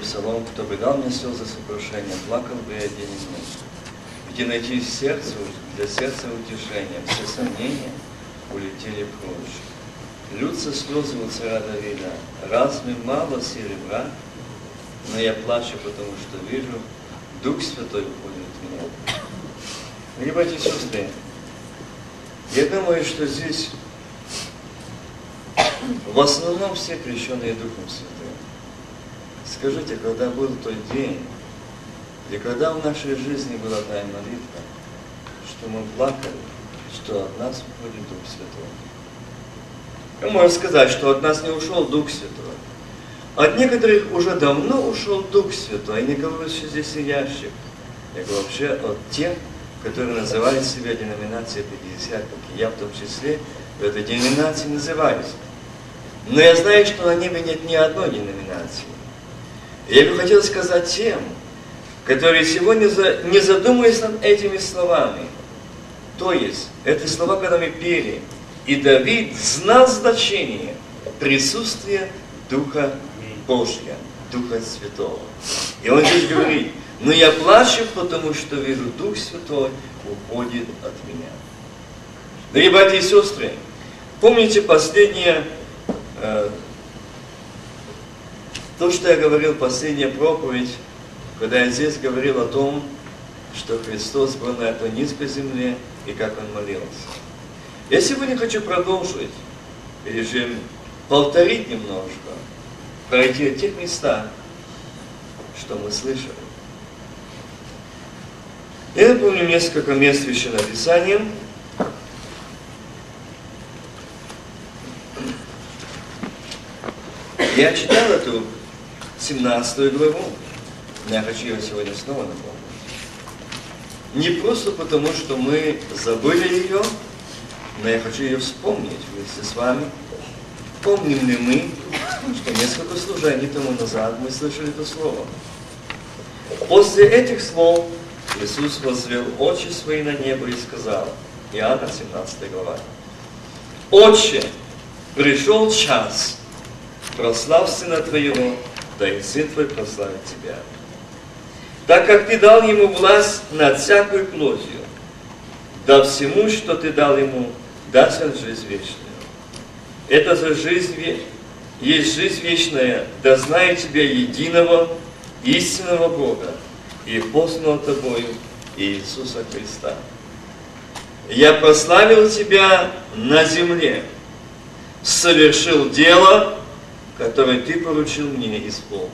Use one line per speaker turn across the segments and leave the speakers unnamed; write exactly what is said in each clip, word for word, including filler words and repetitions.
псалом: «Кто бы дал мне слезы сокрушения, плакал бы я день и ночь». Где найти сердце, для сердца утешения, все сомнения улетели прочь. Льются слезы у царя Давида: «Разве мало серебра? Но я плачу, потому что вижу, Дух Святой уходит от меня». Дорогие братья и сестры, я думаю, что здесь в основном все крещенные Духом Святым. Скажите, когда был тот день, или когда в нашей жизни была такая молитва, что мы плакали, что от нас уходит Дух Святой? Я могу сказать, что от нас не ушел Дух Святой. От некоторых уже давно ушел Дух Святой. Я не говорю, что здесь сидящих. Я говорю вообще от тех, которые называют себя деноминацией Пятидесятников. Я в том числе в этой деноминации называюсь. Но я знаю, что на небе нет ни одной деноминации. И я бы хотел сказать тем, которые сегодня не задумываясь над этими словами. То есть, это слова, когда мы пели, и Давид знал значение присутствия Духа Божьего, Духа Святого. И он здесь говорит: «Но я плачу, потому что вижу, Дух Святой уходит от меня». Дорогие братья и сестры, помните последнее, э, то, что я говорил, последняя проповедь, когда я здесь говорил о том, что Христос был на этой низкой земле и как Он молился. Я сегодня хочу продолжить, или же повторить немножко, пройти от тех местах, что мы слышали. Я напомню несколько мест Священного Писания. Я читал эту семнадцатую главу, но я хочу ее сегодня снова напомнить. Не просто потому, что мы забыли ее, но я хочу ее вспомнить вместе с вами. Помним ли мы, что несколько служений тому назад мы слышали это слово? После этих слов Иисус возвел очи свои на небо и сказал, Иоанна семнадцатая глава: «Отче, пришел час, прославь Сына Твоего, да и Сын Твой прославит Тебя. Так как Ты дал Ему власть над всякой плотью, да всему, что Ты дал Ему, даст Он жизнь вечную. Это же жизнь, есть жизнь вечная, да знает Тебя единого, истинного Бога и посланного Тобою Иисуса Христа. Я прославил Тебя на земле, совершил дело, которое Ты поручил мне исполнить».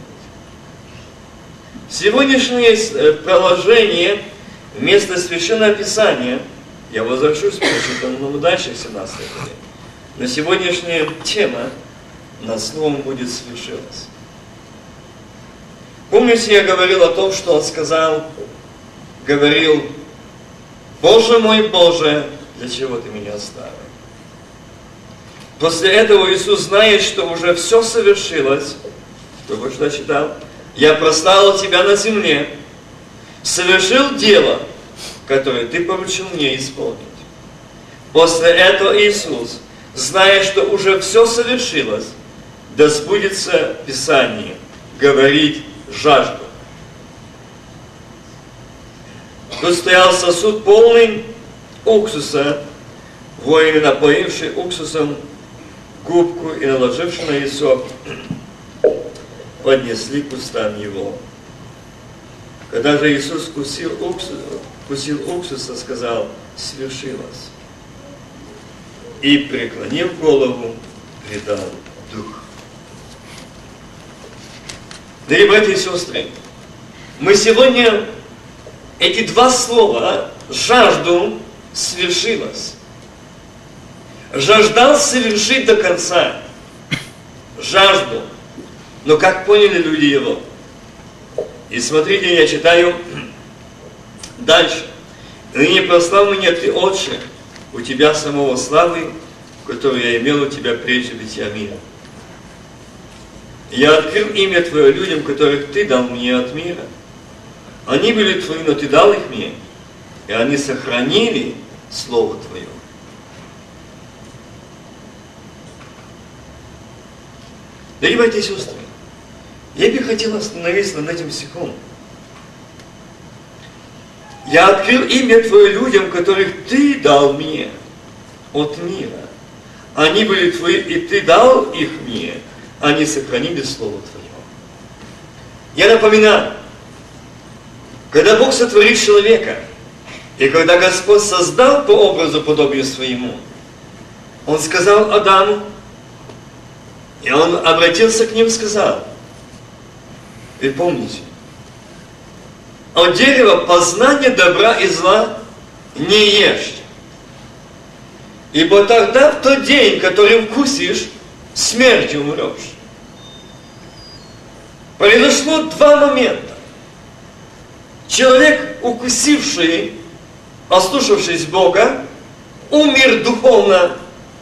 Сегодняшнее проложение вместо Священного Писания, я возвращусь к прочитанному дальше в семнадцатой главе, но сегодняшняя тема над словом будет «свершилось». Помните, я говорил о том, что он сказал, говорил: «Боже мой, Боже, для чего Ты меня оставил?» После этого Иисус знает, что уже все совершилось. Только что читал. «Я прославил Тебя на земле, совершил дело, которое Ты поручил мне исполнить». После этого Иисус, зная, что уже все совершилось, да сбудется Писание, говорит: «Жажду». Тут стоял сосуд полный уксуса, воины, напоившие уксусом губку и наложившие на яйцо, поднесли к устам его. Когда же Иисус вкусил уксус, вкусил уксуса, сказал: «Свершилось». И, преклонив голову, предал дух. Дорогие братья и сестры, мы сегодня эти два слова «жажду» свершилось. Жаждал совершить до конца. Жажду. Но как поняли люди его? И смотрите, я читаю дальше. «Ныне прослав меня Ты, Отче, у Тебя самого славы, которую я имел у Тебя прежде бытия мира. Я открыл имя Твое людям, которых Ты дал мне от мира. Они были Твои, но Ты дал их мне, и они сохранили Слово Твое». Дорогие братья и сестры, Я бы хотел остановиться над этим стихом. Я открыл имя Твое людям, которых Ты дал мне от мира. Они были Твои, и Ты дал их мне. Они сохранили Слово Твое. Я напоминаю, когда Бог сотворил человека, и когда Господь создал по образу подобию своему, Он сказал Адаму, и Он обратился к ним и сказал, вы помните, от дерева познания добра и зла не ешьте. Ибо тогда, в тот день, который вкусишь, смертью умрешь. Произошло два момента. Человек, укусивший, ослушавшись Бога, умер духовно,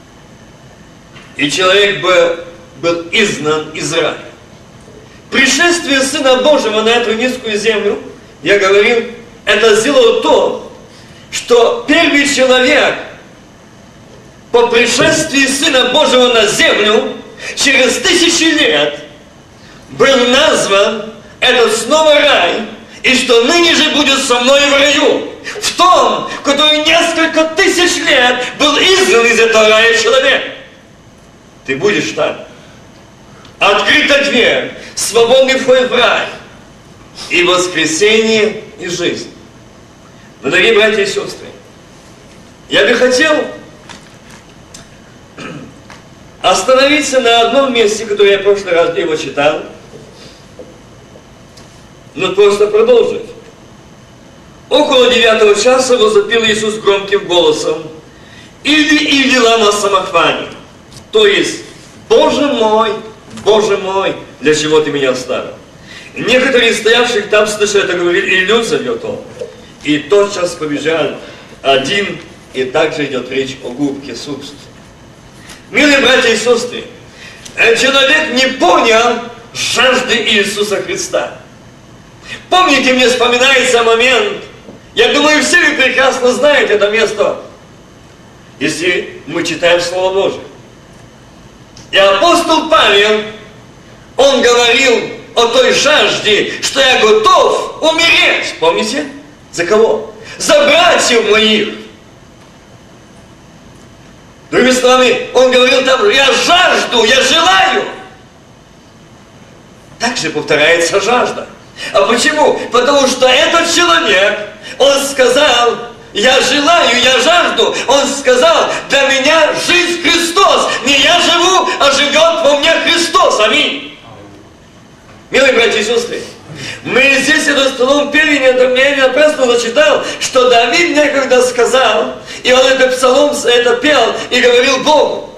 и человек бы был изгнан из рая. Пришествие Сына Божьего на эту низкую землю, я говорил, это сделало то, что первый человек по пришествии Сына Божьего на землю через тысячи лет был назван этот снова рай, и что ныне же будет со мной в раю, в том, который несколько тысяч лет был изгнан из этого рая человек. Ты будешь там. Открыта дверь, свободный вход в рай, и воскресение, и жизнь. Дорогие братья и сестры, я бы хотел остановиться на одном месте, которое я в прошлый раз его читал, но просто продолжить. Около девятого часа возопил Иисус громким голосом, «Иди и дела на самохване», то есть, «Боже мой, Боже мой, для чего ты меня оставил?» И некоторые стоявших там слышали это, говорили, Илью зовет он. И тотчас побежал один, и также идет речь о губке с уксусом. Милые братья и сестры, человек не понял жажды Иисуса Христа. Помните, мне вспоминается момент, я думаю, все вы прекрасно знаете это место, если мы читаем Слово Божие. И апостол Павел, он говорил о той жажде, что я готов умереть. Помните? За кого? За братьев моих. Другими словами, он говорил там, я жажду, я желаю. Также повторяется жажда. А почему? Потому что этот человек, он сказал, я желаю, я жажду. Он сказал, для меня жизнь Христос. Не я живу, а живет во мне Христос. Аминь. Милые братья и сестры, мы здесь этот псалом пели, я не напрасно зачитал, что Давид некогда сказал, и он этот псалом это пел и говорил Богу.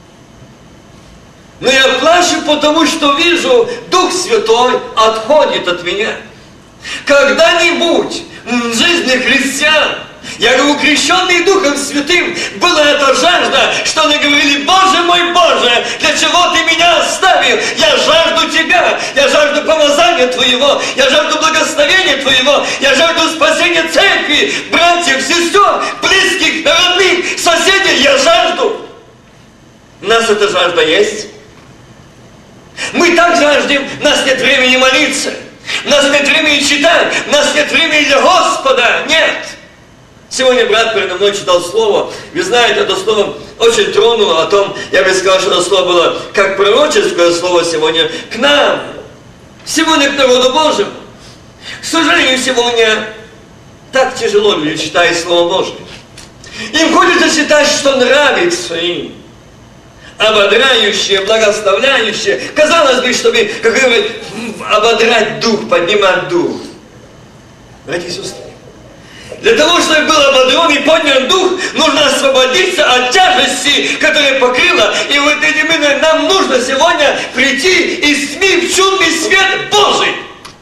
Но я плачу, потому что вижу, Дух Святой отходит от меня. Когда-нибудь в жизни христиан, я говорю, крещенный Духом Святым, была эта жажда, что они говорили, Боже мой, Боже, для чего Ты меня оставил? Я жажду Тебя, я жажду помазания Твоего, я жажду благословения Твоего, я жажду спасения церкви, братьев, сестер, близких, родных, соседей, я жажду. У нас эта жажда есть. Мы так жаждем, у нас нет времени молиться, у нас нет времени читать, у нас нет времени для Господа, нет. Сегодня брат передо мной читал слово, вы знаете, это слово очень тронуло о том, я бы сказал, что это слово было как пророческое слово сегодня к нам, сегодня к народу Божьему. К сожалению, сегодня так тяжело люди читают Слово Божие. Им хочется читать, что нравится им. Ободряющее, благословляющее. Казалось бы, чтобы, как говорят, ободрать дух, поднимать дух. Братья и сестры, для того, чтобы был ободрен и поднят дух, нужно освободиться от тяжести, которая покрыла. И вот этим именно нам нужно сегодня прийти из тьмы в чудный свет Божий.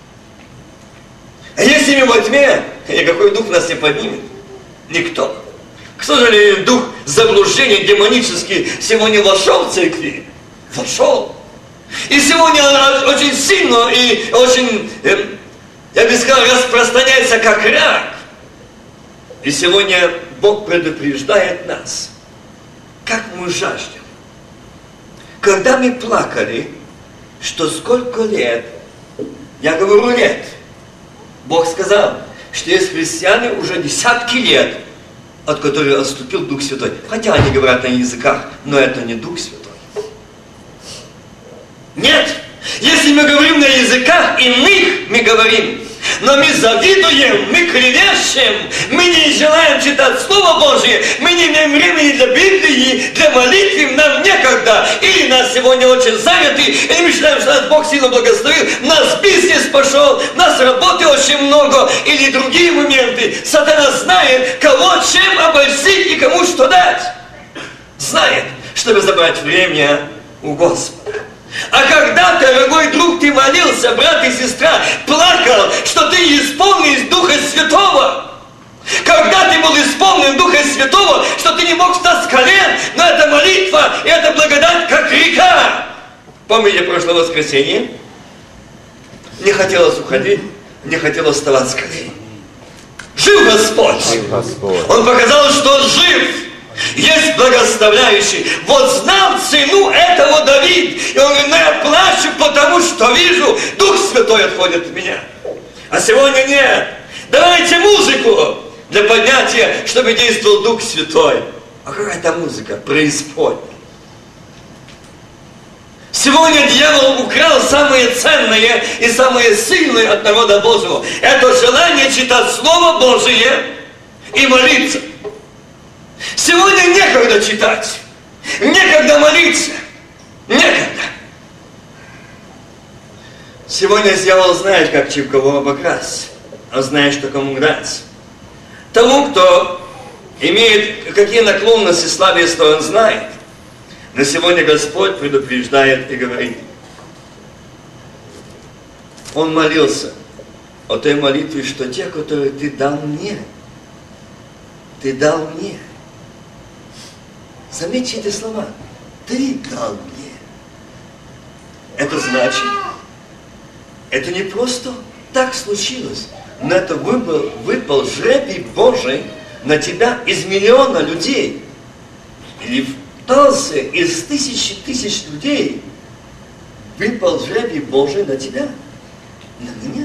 А если мы во тьме, никакой дух нас не поднимет. Никто. К сожалению, дух заблуждения демонический сегодня вошел в церкви. Вошел. И сегодня он очень сильно и очень, я бы сказал, распространяется как рак. И сегодня Бог предупреждает нас, как мы жаждем. Когда мы плакали, что сколько лет Я говорю, нет. Бог сказал, что есть христиане уже десятки лет, от которых отступил Дух Святой. Хотя они говорят на языках, но это не Дух Святой. Нет! Если мы говорим на языках иных, мы говорим, но мы завидуем, мы клевещем, мы не желаем читать Слово Божие, мы не имеем времени для Библии, для молитвы, нам некогда. Или нас сегодня очень заняты, или мы считаем, что нас Бог сильно благословил, у нас бизнес пошел, у нас работы очень много, или другие моменты. Сатана знает, кого чем обольстить и кому что дать. Знает, чтобы забрать время у Господа. А когда, дорогой друг, ты молился, брат и сестра, плакал, что ты исполнен Духа Святого, когда ты был исполнен Духа Святого, что ты не мог встать с колен, но это молитва, и это благодать, как река. Помните прошлое воскресенье? Не хотелось уходить, не хотелось вставать с колен. Жив Господь! Он показал, что Он жив. Есть благословляющий. Вот знал цену этого Давид. И он говорит, ну я плачу, потому что вижу, Дух Святой отходит от меня. А сегодня нет. Давайте музыку для поднятия, чтобы действовал Дух Святой. А какая это музыка? Преисподняя. Сегодня дьявол украл самое ценное и самое сильное от народа Божьего. Это желание читать Слово Божие и молиться. Сегодня некогда читать, некогда молиться, некогда. Сегодня дьявол знает, как кого обокрасть, он знает, что кому дать. Тому, кто имеет какие наклонности, слабые стороны, он знает. Но сегодня Господь предупреждает и говорит, он молился о той молитве, что те, которые ты дал мне, ты дал мне. Заметьте эти слова. Ты дал мне. Это значит, это не просто так случилось, но это выпал, выпал жребий Божий на тебя из миллиона людей. Или в Толсе из тысячи тысяч людей выпал жребий Божий на тебя, на меня.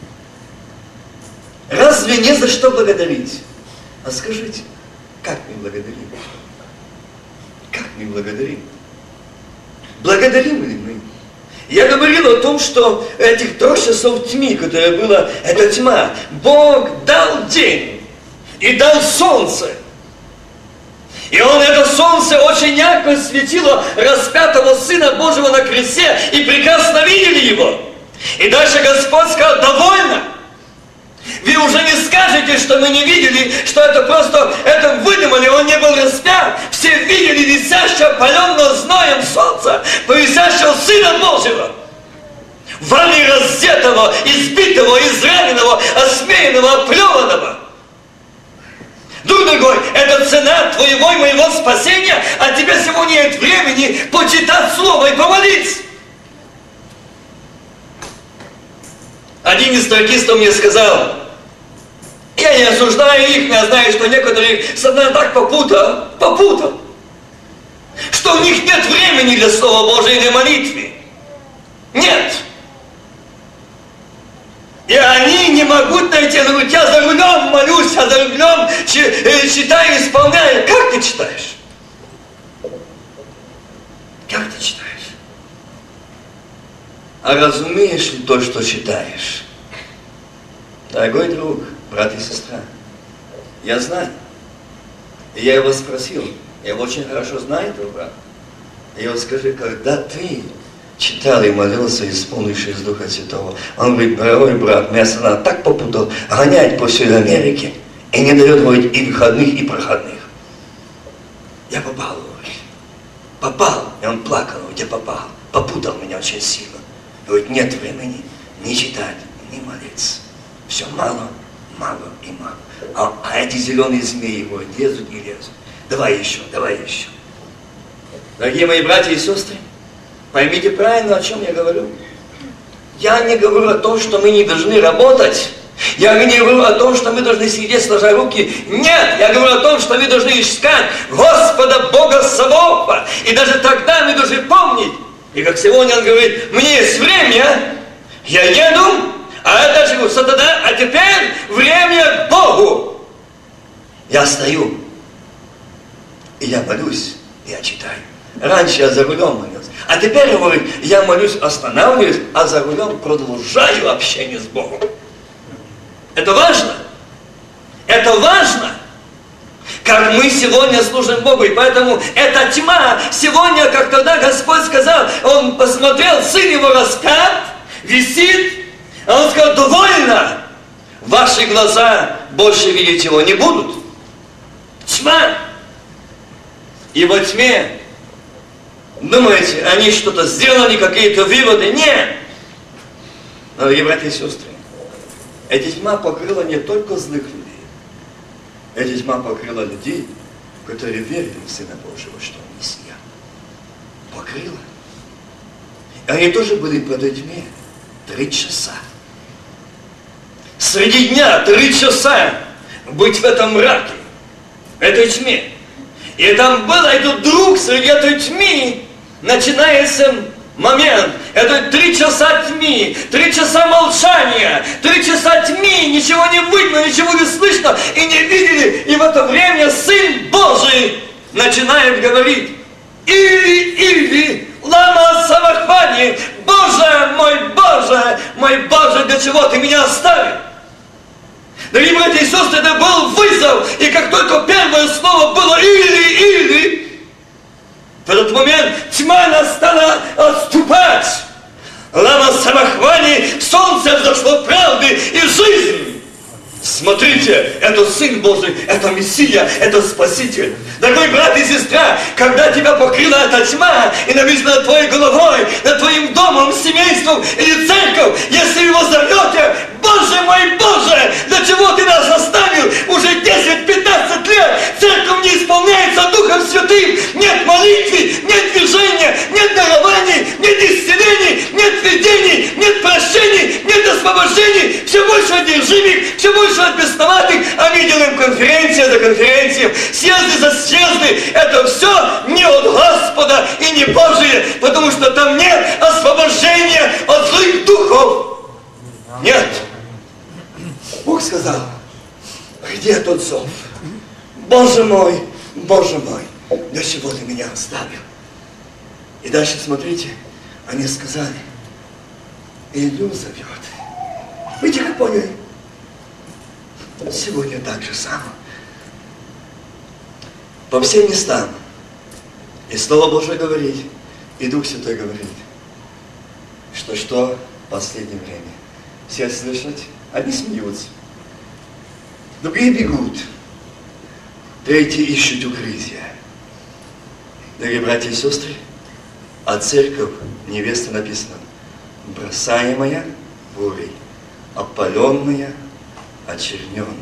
Разве не за что благодарить? А скажите, как мы благодарим? Как мы благодарим? Благодарим ли мы? Я говорил о том, что этих трех часов тьмы, которая была, это тьма, Бог дал день и дал солнце. И Он, это солнце, очень ярко светило распятого Сына Божьего на кресте, и прекрасно видели Его. И дальше Господь сказал, довольно. Вы уже не скажете, что мы не видели, что это просто, это выдумали, Он не был распят. Все видели висящего, паленного зноем солнца, повисящего Сына Божьего. Вами раздетого, избитого, израненного, осмеянного, оплеванного. Друг дорогой, это цена твоего и моего спасения, а тебе сегодня нет времени почитать Слово и помолиться. Один из тракистов мне сказал, я не осуждаю их, но я знаю, что некоторые Сатана так попутал, попутал, что у них нет времени для Слова Божия и для молитвы. Нет. И они не могут найти, но я за рулем молюсь, я за рулем читаю, исполняю. Как ты читаешь? Как ты читаешь? А разумеешь ли то, что читаешь? Дорогой друг, брат и сестра, я знаю. И я его спросил, я его очень хорошо знаю, этого брата. Я его скажи, когда ты читал и молился, исполнившись Духа Святого, он говорит, дорогой брат, меня Сатана так попутал, гоняет по всей Америке и не дает, говорить, и выходных, и проходных. Я попал, говорит. Попал. И он плакал, говорит, я попал. Попутал меня очень сильно. Говорит, нет времени ни читать, ни молиться. Все мало, мало и мало. А, а эти зеленые змеи, говорит, лезут и лезут. Давай еще, давай еще. Дорогие мои братья и сестры, поймите правильно, о чем я говорю. Я не говорю о том, что мы не должны работать. Я не говорю о том, что мы должны сидеть сложа руки. Нет, я говорю о том, что мы должны искать Господа Бога Саваофа. И даже тогда мы должны помнить. И как сегодня он говорит, мне есть время Я еду, а это живу. Сатана, а теперь время к Богу. Я стою, и я молюсь, и я читаю. Раньше я за рулем молился. А теперь, говорит, я молюсь, останавливаюсь, а за рулем продолжаю общение с Богом. Это важно. Это важно. Как мы сегодня служим Богу. И поэтому эта тьма сегодня, как тогда Господь сказал, Он посмотрел, сын его распят, висит, а Он сказал, довольно. Ваши глаза больше видеть его не будут. Тьма. И во тьме, думаете, они что-то сделали, какие-то выводы? Нет. Дорогие братья и сестры, эта тьма покрыла не только злых людей. Эта тьма покрыла людей, которые верили в Сына Божьего, что Он Мессия. Покрыла. И они тоже были в этой тьме три часа. Среди дня три часа быть в этом мраке, в этой тьме. И там был этот друг среди этой тьмы, начинается момент. Это три часа тьмы, три часа молчания, три часа тьмы, ничего не видно, ничего не слышно и не видели. И в это время Сын Божий начинает говорить: Или, или, лама савахвани, Боже мой, Боже, мой Боже, для чего ты меня оставил? Дорогие братья и сестры, это был вызов, и как только первое слово было или, или, в этот момент тьма настала отступать. Лама самохвани, солнце взошло правды и жизнь. Смотрите, это Сын Божий, это Мессия, это Спаситель. Дорогой брат и сестра, когда тебя покрыла эта тьма и написано над твоей головой, над твоим домом, семейством или церковь, если его зовете, Боже мой, Боже, для чего ты нас оставил? Уже десять-пятнадцать лет церковь не исполняется Духом Святым, нет молитвы, нет движения, нет дарований, нет исцелений, нет видений, нет прощений, нет освобождений, все больше одержимых, все больше от бесноватых, а мы делаем конференция за конференцией, съезды за съезды. Это все не от Господа и не Божие, потому что там нет освобождения от злых духов. Нет. Бог сказал, где тот зов? Боже мой, Боже мой, для чего ты меня оставил? И дальше смотрите, они сказали, Илью зовет. Вы как поняли? Сегодня так же само. По всем местам. И Слово Божие говорит, и Дух Святой говорит, что что в последнее время. Все слышат, одни смеются, другие бегут, третьи ищут укрытия. Дорогие братья и сестры, а церковь, невеста написано, бросаемая бурей, опаленная, очерненная.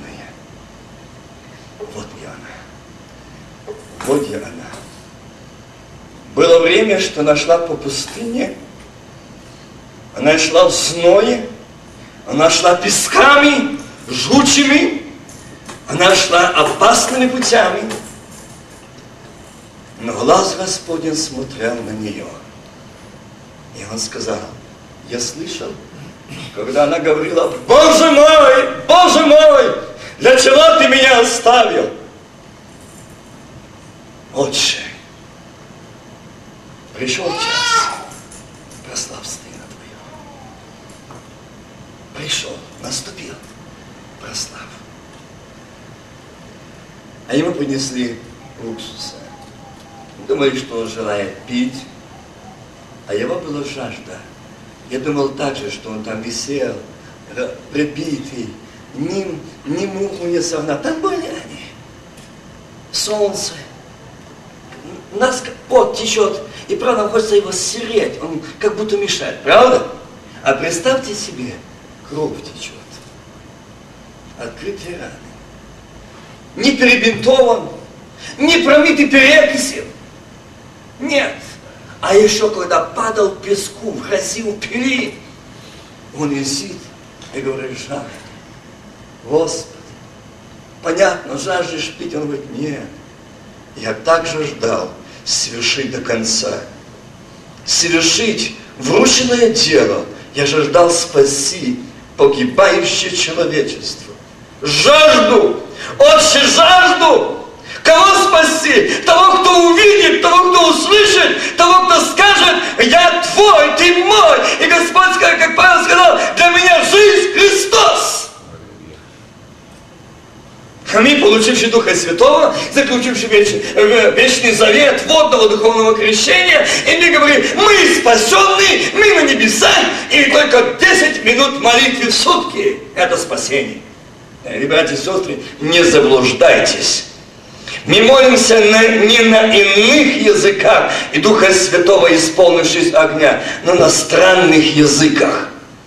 Вот я она. Вот я она. Было время, что она шла по пустыне, она шла в зное, она шла песками, жгучими, она шла опасными путями. Но глаз Господень смотрел на нее. И Он сказал, я слышал, когда она говорила, Боже мой, Боже мой, для чего ты меня оставил? Отче, пришел час, прославь Сына Твоего. Пришел, наступил, прослав. А ему принесли уксуса. Думали, что он желает пить, а его была жажда. Я думал также, что он там висел, прибитый, ни, ни муху не согнал. Там были они. Солнце. Нас как пот течет, и правда хочется его стереть, он как будто мешает, правда? А представьте себе, кровь течет, открытые раны, не перебинтован, не промитый перекисью, нет. А еще когда падал в песку, в грязи, в пыли, он висит и говорит, жажда. Господи, понятно, жаждешь пить? Он говорит, нет, я также ждал совершить до конца, совершить врученное дело Я жаждал спасти погибающее человечество. Жажду, отче, жажду. Кого спасти? Того, кто увидит, того, кто услышит, того, кто скажет: я твой, ты мой. И Господь, как Павел сказал, для меня жизнь Христос. А мы, получившие Духа Святого, заключившие вечный, вечный завет водного духовного крещения, и мы говорим: мы спасенные, мы на небесах, и только десять минут молитвы в сутки – это спасение. Ребята и сестры, не заблуждайтесь. Мы молимся на, не на иных языках и Духа Святого, исполнившись огня, но на странных языках.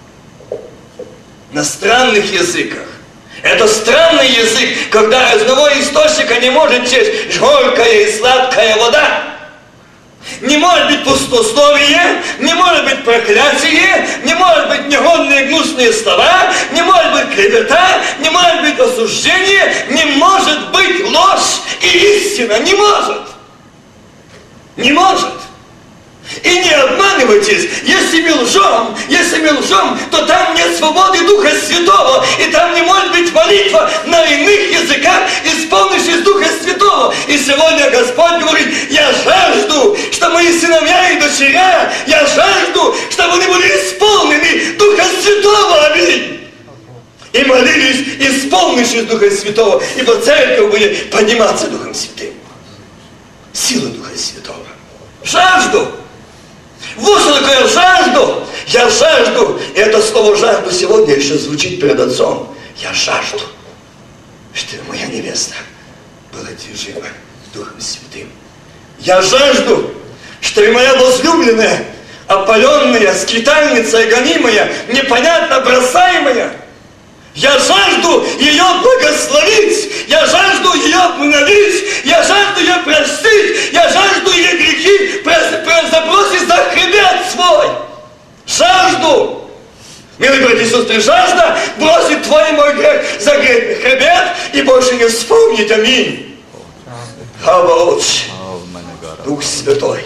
На странных языках. Это странный язык, когда одного источника не может течь горькая и сладкая вода. Не может быть пустословие, не может быть проклятие, не может быть негодные гнусные слова, не может быть клевета, не может быть осуждение, не может быть ложь и истина. Не может. Не может. И не обманывайтесь, если мы лжем, если мы лжем, то там нет свободы Духа Святого, и там не может быть молитва на иных языках, исполнившись Духа Святого. И сегодня Господь говорит: я жажду, что мои сыновья и дочеря, я жажду, чтобы они были исполнены Духа Святого. Аминь. И молились, исполнившись Духа Святого, ибо церковь будет подниматься Духом Святым. Сила Духа Святого. Жажду. Вот что такое жажду. Я жажду. И это слово жажду сегодня еще звучит перед Отцом. Я жажду, чтобы моя невеста была движима Духом Святым. Я жажду, чтобы моя возлюбленная, опаленная, скитальница, гонимая, непонятно бросаемая, я жажду ее благословить, я жажду ее обновить, я жажду ее простить, я жажду ее грехи забросить за хребет свой. Жажду. Милые братья и сестры, жажда бросить твой и мой грех за хребет и больше не вспомнить. Аминь. Хава Отче, Дух Святой.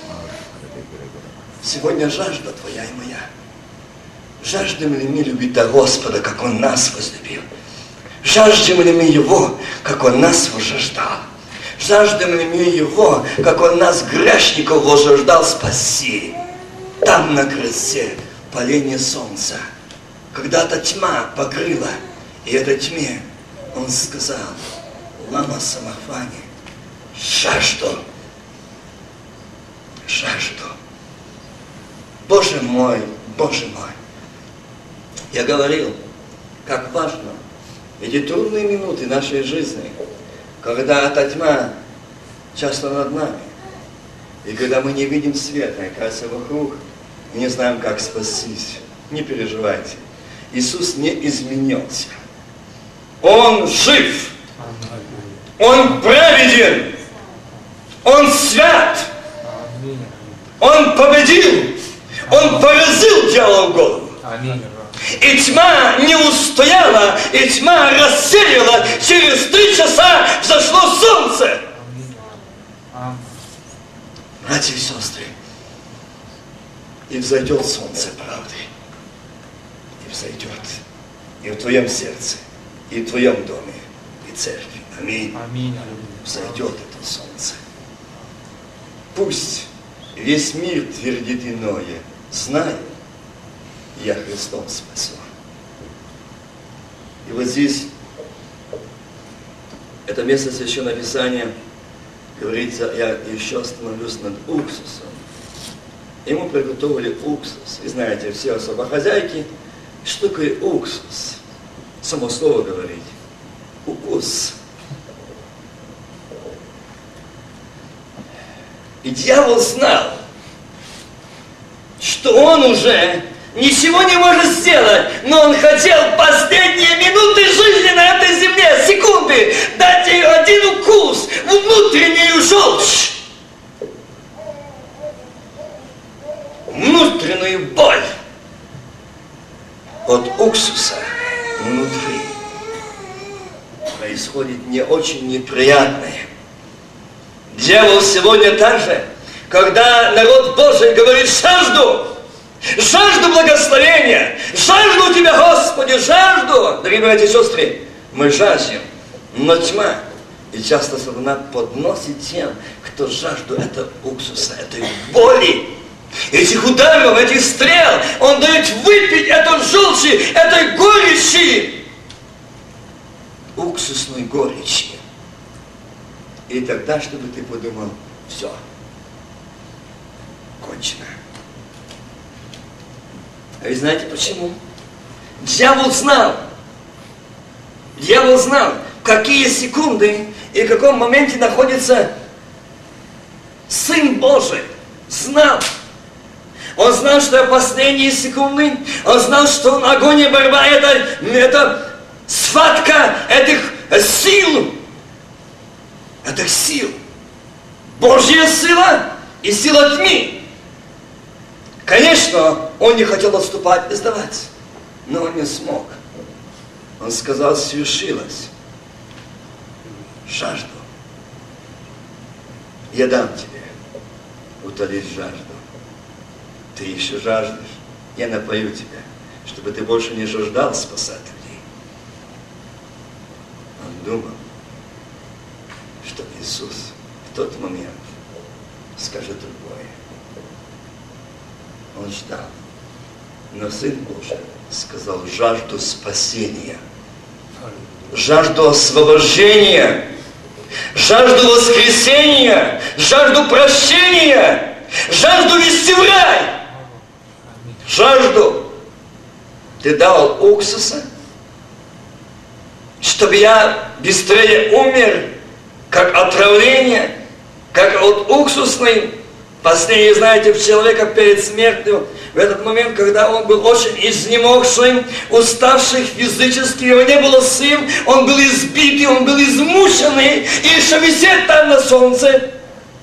Сегодня жажда твоя и моя. Жаждем ли мы любить Господа, как Он нас возлюбил? Жаждем ли мы Его, как Он нас возжаждал? Жаждем ли мы Его, как Он нас, грешников, возжаждал спасти? Там на кресте паление солнца. Когда-то тьма покрыла, и этой тьме Он сказал: лама самофани, жажду, жажду. Боже мой, Боже мой. Я говорил, как важно эти трудные минуты нашей жизни, когда эта тьма часто над нами, и когда мы не видим света, и кажется вокруг, мы не знаем, как спастись. Не переживайте. Иисус не изменился. Он жив. Он праведен. Он свят. Он победил. Он поразил дьявола в голову. И тьма не устояла, и тьма рассеяла. Через три часа взошло солнце. Братья и сестры, и взойдет солнце правды. И взойдет. И в твоем сердце, и в твоем доме, и церкви. Аминь. Аминь. Взойдет это солнце. Пусть весь мир твердит иное. Знай, я Христом спасен. И вот здесь, это место Священного Писания, говорится, я еще остановлюсь над уксусом. Ему приготовили уксус. И знаете, все особо хозяйки, что такое уксус? Само слово говорит. Укус. И дьявол знал, что он уже ничего не может сделать, но он хотел последние минуты жизни на этой земле, секунды, дать ей один укус, внутреннюю желчь, внутреннюю боль от уксуса внутри происходит не очень неприятное. Дьявол сегодня также, когда народ Божий говорит жажду, Жажду благословения. Жажду Тебя, Господи, жажду. Дорогие братья и сестры, мы жаждем, но тьма. И часто сатана подносит тем, кто жажду этого уксуса, этой боли, этих ударов, этих стрел. Он дает выпить эту желчи, этой горечи, уксусной горечи. И тогда, чтобы ты подумал, все, кончено. А вы знаете почему? Дьявол знал, дьявол знал, в какие секунды и в каком моменте находится Сын Божий. Знал. Он знал, что последние секунды, он знал, что огонь и борьба это, это схватка этих сил. Этих сил. Божья сила и сила тьмы. Конечно, он не хотел отступать и сдаваться, но он не смог. Он сказал, свершилось. Жажду. Я дам тебе утолить жажду. Ты еще жаждешь. Я напою тебя, чтобы ты больше не жаждал спасать людей. Он думал, что Иисус в тот момент скажет другое. Он ждал. Но Сын Божий сказал жажду спасения, жажду освобождения, жажду воскресения, жажду прощения, жажду вести в рай. Жажду. Ты дал уксуса, чтобы я быстрее умер, как отравление, как от уксусной. Последнее, знаете, в человека перед смертью, в этот момент, когда он был очень изнемогший, уставший физически, его не было сил, он был избитый, он был измученный, и еще висит там на солнце.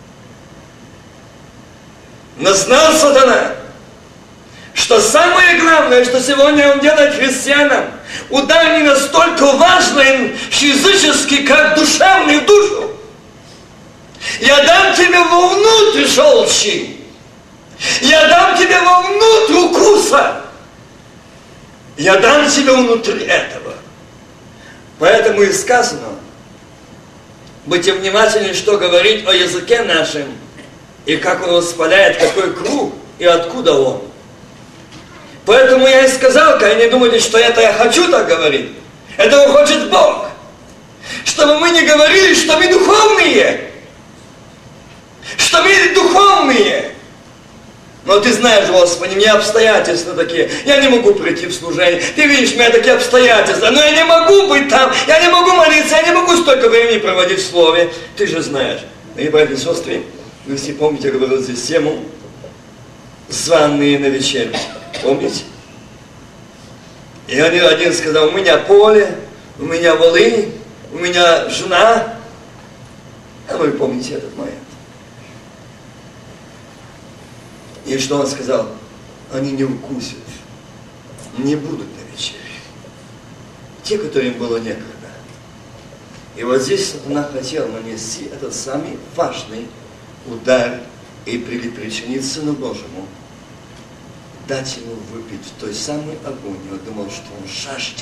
Но знал сатана, что самое главное, что сегодня он делает христианам, удар не настолько важный физически, как душевный в душу. Я дам тебе вовнутрь желчи. Я дам тебе вовнутрь укуса. Я дам тебе внутри этого. Поэтому и сказано, будьте внимательны, что говорить о языке нашем, и как он воспаляет, какой круг, и откуда он. Поэтому я и сказал, когда не думайте, что это я хочу так говорить. Этого хочет Бог. Чтобы мы не говорили, что мы духовные. Что мы духовные. Но ты знаешь, Господи, у меня обстоятельства такие. Я не могу прийти в служение. Ты видишь, у меня такие обстоятельства. Но я не могу быть там. Я не могу молиться. Я не могу столько времени проводить в Слове. Ты же знаешь. Мои братья и сестры, вы все помните, я говорил здесь тему званые на вечерю. Помните? И один, один сказал, у меня поле, у меня волы, у меня жена. А вы помните этот момент. И что он сказал? Они не укусят, не будут на вечере. Те, которым было некогда. И вот здесь сатана хотел нанести этот самый важный удар и причинить Сыну Божьему, дать ему выпить в той самой агонии. Он думал, что он жаждет.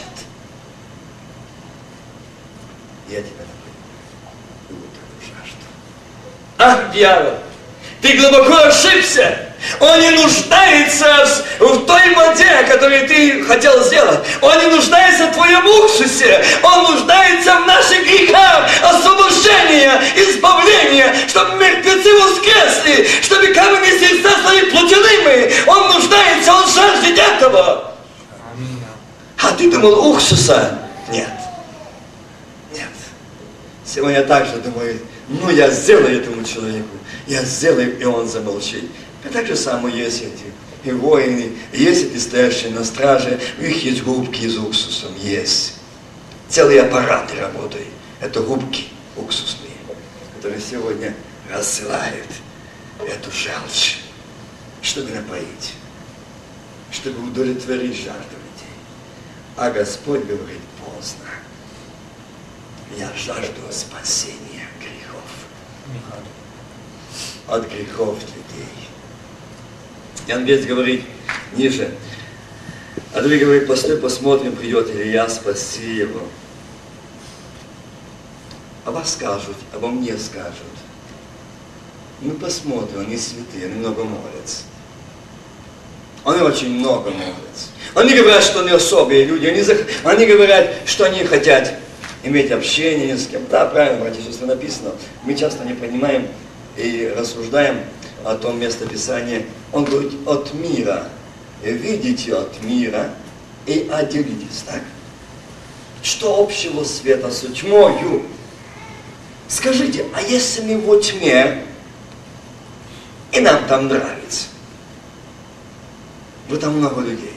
Я тебя напою. И вот эту жажду. Ах, дьявол! Ты глубоко ошибся! Он не нуждается в той воде, которую ты хотел сделать. Он не нуждается в твоем уксусе. Он нуждается в наших грехах, освобождения, избавления, чтобы мертвецы воскресли, чтобы каменные сердца стали плотяными. Он нуждается, он жаждет этого. А ты думал, уксуса? Нет. Нет. Сегодня я также думаю, ну я сделаю этому человеку. Я сделаю, и он замолчит. И так же самое есть эти и воины, есть эти стоящие на страже, у них есть губки с уксусом, есть. Целые аппараты работают. Это губки уксусные, которые сегодня рассылают эту желчь, чтобы напоить, чтобы удовлетворить жажду людей. А Господь говорит, поздно. Я жажду спасения грехов. От грехов людей. Иоанн Бес говорит, ниже. А другие говорят, постой, посмотрим, придет Илья спасти его. А вас скажут, обо мне скажут. Мы посмотрим, они святые, они много молятся. Они очень много молятся. Они говорят, что они особые люди. Они, зах... они говорят, что они хотят иметь общение с кем. Да, правильно, братья и сестры, написано. Мы часто не понимаем и рассуждаем о том местописании. Он говорит, от мира. Видите от мира и отделитесь. Так? Что общего света с тьмою? Скажите, а если мы во тьме, и нам там нравится? Вот там много людей.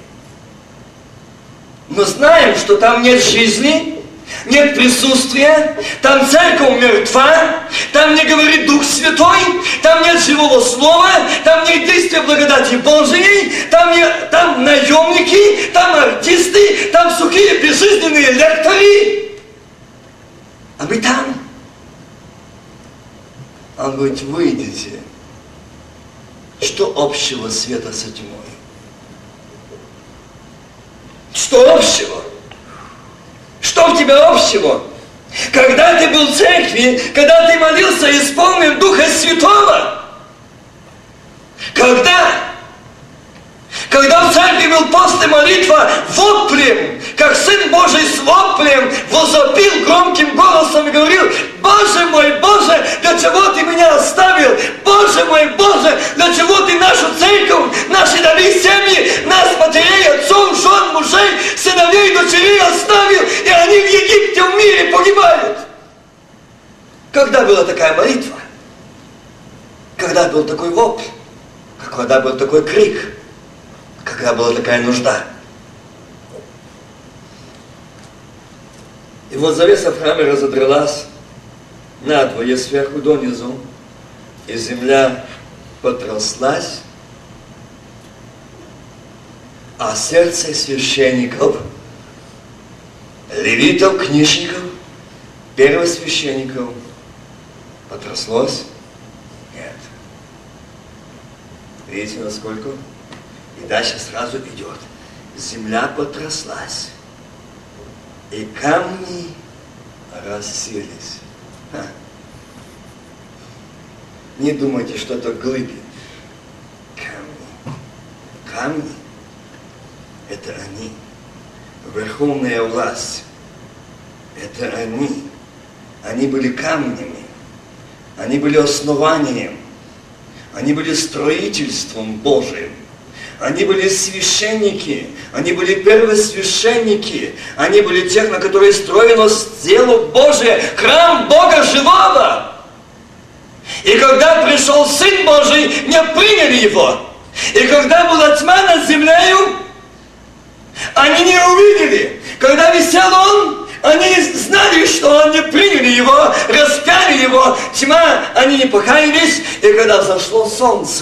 Но знаем, что там нет жизни, нет присутствия, там церковь мертва, там не говорит Дух Святой, там нет живого слова, там нет действия благодати Божией, там, нет, там наемники, там артисты, там сухие безжизненные лекторы. А мы там. Он говорит, выйдите. Что общего света со тьмой? Что общего? Что у тебя общего? Когда ты был в церкви, когда ты молился, исполнен Духа Святого? Когда? Когда в церкви был пост и молитва воплем, как Сын Божий с воплем возопил громким голосом и говорил, Боже мой, Боже, для чего ты меня оставил? Боже мой, Боже, для чего ты нашу церковь, наши дома, семьи, нас, матерей, отцов, жен, мужей, сыновей, дочерей оставил, и они в Египте, в мире погибают? Когда была такая молитва? Когда был такой вопль? Когда был такой крик? Когда была такая нужда? И вот завеса в храме разодралась надвое сверху донизу, и земля потряслась, а сердце священников, левитов, книжников, первосвященников потряслось? Нет. Видите, насколько? И дальше сразу идет. Земля потряслась, и камни расселись. Ха. Не думайте, что это глыби. Камни. Камни – это они. Верховная власть – это они. Они были камнями. Они были основанием. Они были строительством Божиим. Они были священники, они были первосвященники, они были тех, на которые строилось дело Божие, храм Бога живого. И когда пришел Сын Божий, не приняли его. И когда была тьма над землею, они не увидели. Когда висел он, они знали, что он не приняли его, распяли его. Тьма, они не покаялись. И когда взошло солнце,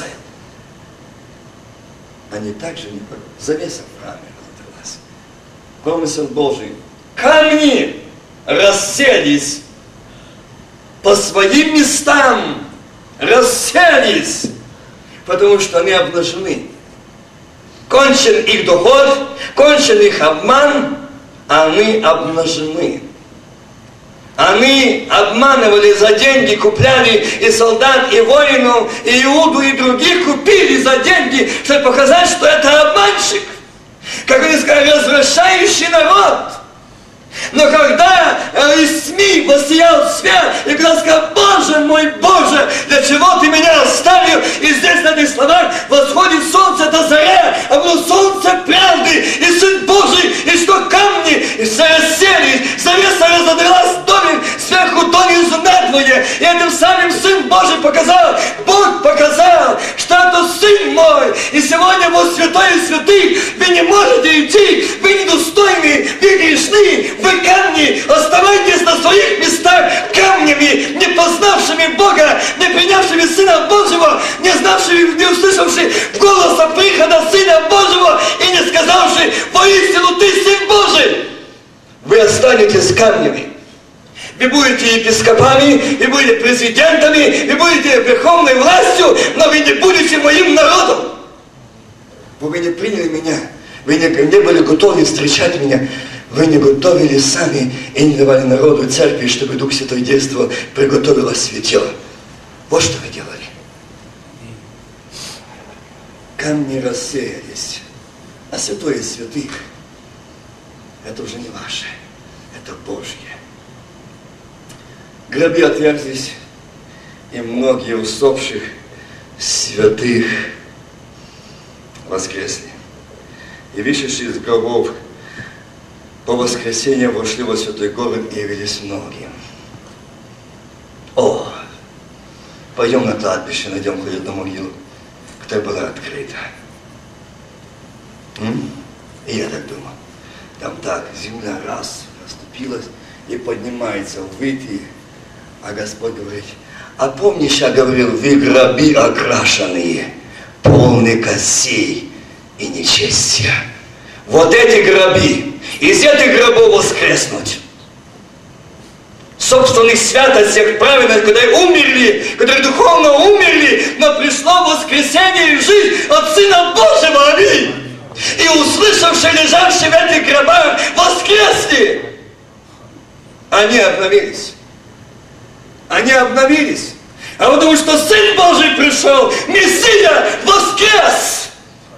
они также не поняли. Завеса в храме разодралась. Промысел Божий. Камни расселись по своим местам. Расселись, потому что они обнажены. Кончен их доход, кончен их обман, они обнажены. Они обманывали за деньги, купляли и солдат, и воинов, и Иуду, и других купили за деньги, чтобы показать, что это обманщик. Как они сказали, развращающий народ. Но когда из СМИ воссиял свет, и когда сказал, Боже мой, Боже, для чего ты меня оставил? И здесь на этих словах восходит солнце до заря, а было солнце правды, и Сын Божий, и что камни и расселись, завеса разодралась домик сверху донизу надвое, и этим самым Сын Божий показал, Бог показал, что это Сын мой, и сегодня вот святой и святых, вы не можете идти, вы недостойны, вы грешны, вы камни, оставайтесь на своих местах камнями, не познавшими Бога, не принявшими Сына Божьего, не знавшими, не услышавши голоса прихода Сына Божьего и не сказавши, воистину ты Сын Божий. Вы останетесь камнями. Вы будете епископами, вы будете президентами, вы будете верховной властью, но вы не будете моим народом. Вы не приняли меня, вы не, не были готовы встречать меня, вы не готовили сами и не давали народу церкви, чтобы Дух Святой действовал, приготовил, осветил. Вот что вы делали. Камни рассеялись, а святое святых это уже не ваше, это Божье. Гробы отверзлись, и многие усопших святых воскресли. И вышедшие из гробов по воскресенье вошли во святой город и явились многим. О, пойдем на кладбище, найдем хоть одну могилу, которая была открыта. М? И я так думал. Там так, земля раз расступилась и поднимается ввысь, а Господь говорит: а помнишь, я говорил, вы гробы окрашенные, полны костей и нечестия. Вот эти гробы, из этих гробов воскреснуть. Собственных святостях, праведных, которые умерли, которые духовно умерли, но пришло воскресение и жизнь от Сына Божьего. Аминь. И услышавшие, лежавшие в этих гробах, воскресли. Они обновились. Они обновились. А потому что Сын Божий пришел, Мессия воскрес.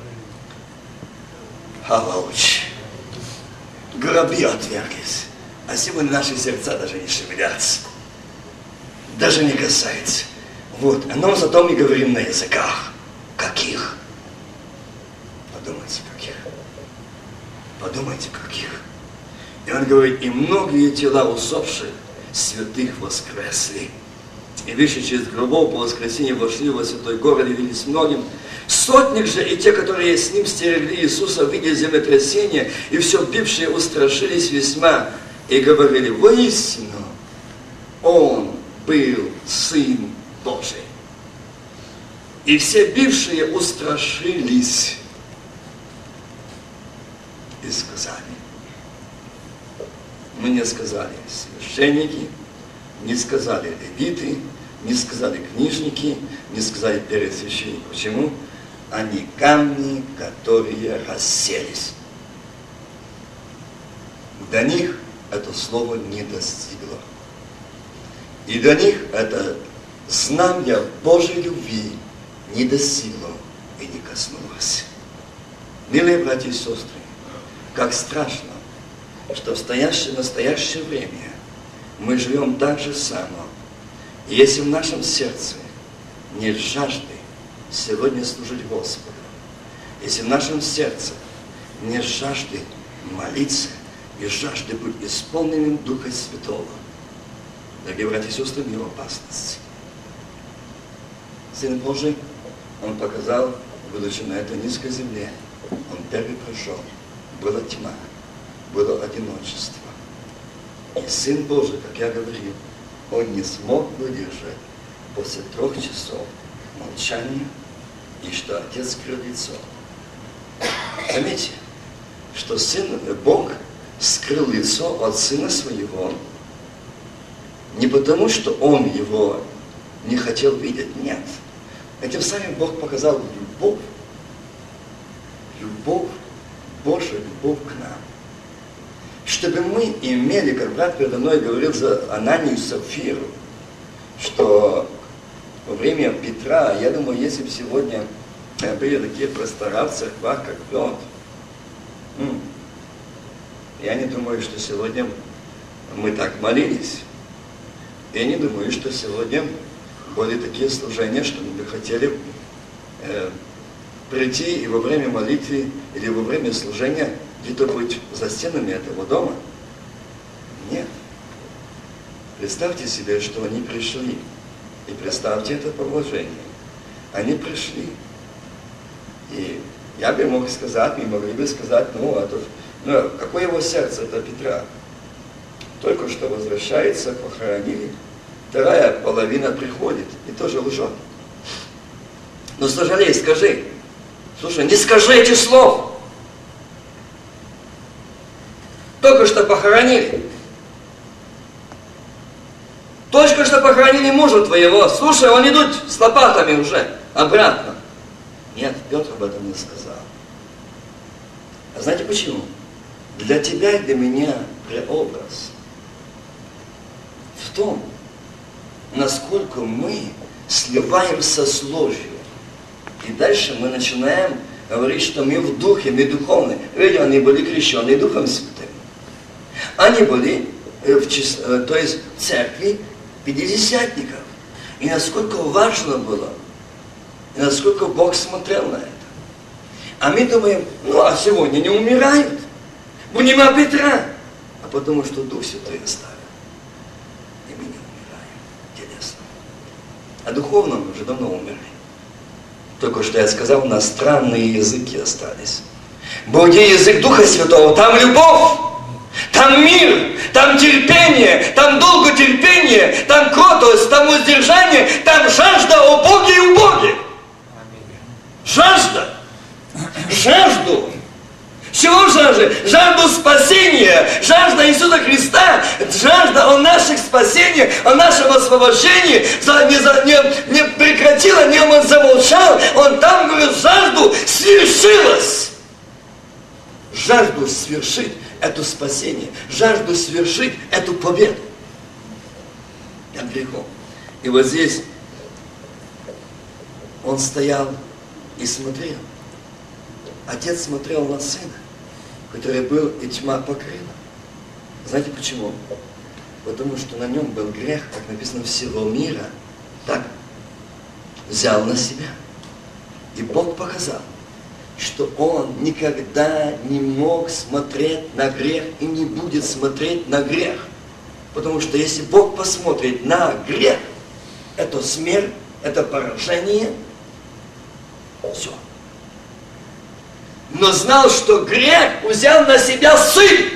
Аллилуйя. Гробы отверглись. А сегодня наши сердца даже не шевелятся. Даже не касается. Вот. Но зато мы говорим на языках. Каких? Подумайте, каких. Подумайте, каких. И он говорит: и многие тела усопших святых воскресли. И вышедшие из гробов по воскресенье вошли во святой город и явились многим. Сотник же и те, которые с ним стерегли Иисуса, видя землетрясение, и все бившие устрашились весьма, и говорили: воистину, Он был Сын Божий. И все бившие устрашились и сказали. Мы не сказали священники, не сказали левиты, не сказали книжники, не сказали первосвященники. Почему? Они камни, которые расселись. До них это слово не достигло. И до них это знание Божьей любви не достигло и не коснулось. Милые братья и сестры, как страшно, что в стоящее, настоящее время мы живем так же само. И если в нашем сердце нет жажды сегодня служить Господу, если в нашем сердце нет жажды молиться и жажды быть исполненным Духа Святого, дорогие братья и сестры, мы в опасности. Сын Божий, Он показал, будучи на этой низкой земле, Он первый пришел. Была тьма, было одиночество. И Сын Божий, как я говорил, Он не смог выдержать после трех часов молчания, и что Отец скрыл лицо. Заметьте, что Сын, Бог скрыл лицо от Сына Своего не потому, что Он Его не хотел видеть, нет. Этим самым Бог показал любовь, любовь, Божия любовь к нам. Чтобы мы имели, как брат передо мной говорил за Ананию и Сапфиру, что во время Петра, я думаю, если бы сегодня были такие пастора в церквах, как Петр, я не думаю, что сегодня мы так молились. Я не думаю, что сегодня были такие служения, что мы бы хотели э, прийти и во время молитвы или во время служения где-то быть за стенами этого дома. Нет. Представьте себе, что они пришли. И представьте это положение. Они пришли. И я бы мог сказать, мы могли бы сказать, ну, а тут, ну, какое его сердце, это Петра. Только что возвращается, похоронили. Вторая половина приходит и тоже лжет. Но сожалей, скажи. Слушай, не скажи этих слов. Только что похоронили. Только что похоронили мужа твоего. Слушай, он идут с лопатами уже обратно. Нет, Петр об этом не сказал. А знаете почему? Для тебя и для меня преобраз в том, насколько мы сливаемся с ложью. И дальше мы начинаем говорить, что мы в духе, мы духовны. Ведь они были крещены Духом Святым. Они были в чис... то есть в церкви пятидесятников. И насколько важно было, и насколько Бог смотрел на это. А мы думаем, ну а сегодня не умирают. Будем о Петра. А потому что Дух Святой оставил. И мы не умираем телесно. А духовно мы уже давно умерли. Только что я сказал, у нас странные языки остались. Был где язык Духа Святого, там любовь, там мир, там терпение, там долготерпение, там кротость, там воздержание, там жажда о Боге и у Боге. Жажда. Жажду. Чего жажда? Жажду спасения, жажда Иисуса Христа, жажда о наших спасениях, о нашем освобождении, не, не, не прекратила, не он замолчал, он там говорит, жажду свершилось. Жажду свершить это спасение, жажду свершить эту победу над грехом. И вот здесь он стоял и смотрел. Отец смотрел на сына, который был, и тьма покрыла. Знаете почему? Потому что на нем был грех, как написано, всего мира. Так? Взял на себя. И Бог показал, что он никогда не мог смотреть на грех и не будет смотреть на грех. Потому что если Бог посмотрит на грех, это смерть, это поражение, все. Но знал, что грех взял на себя Сын.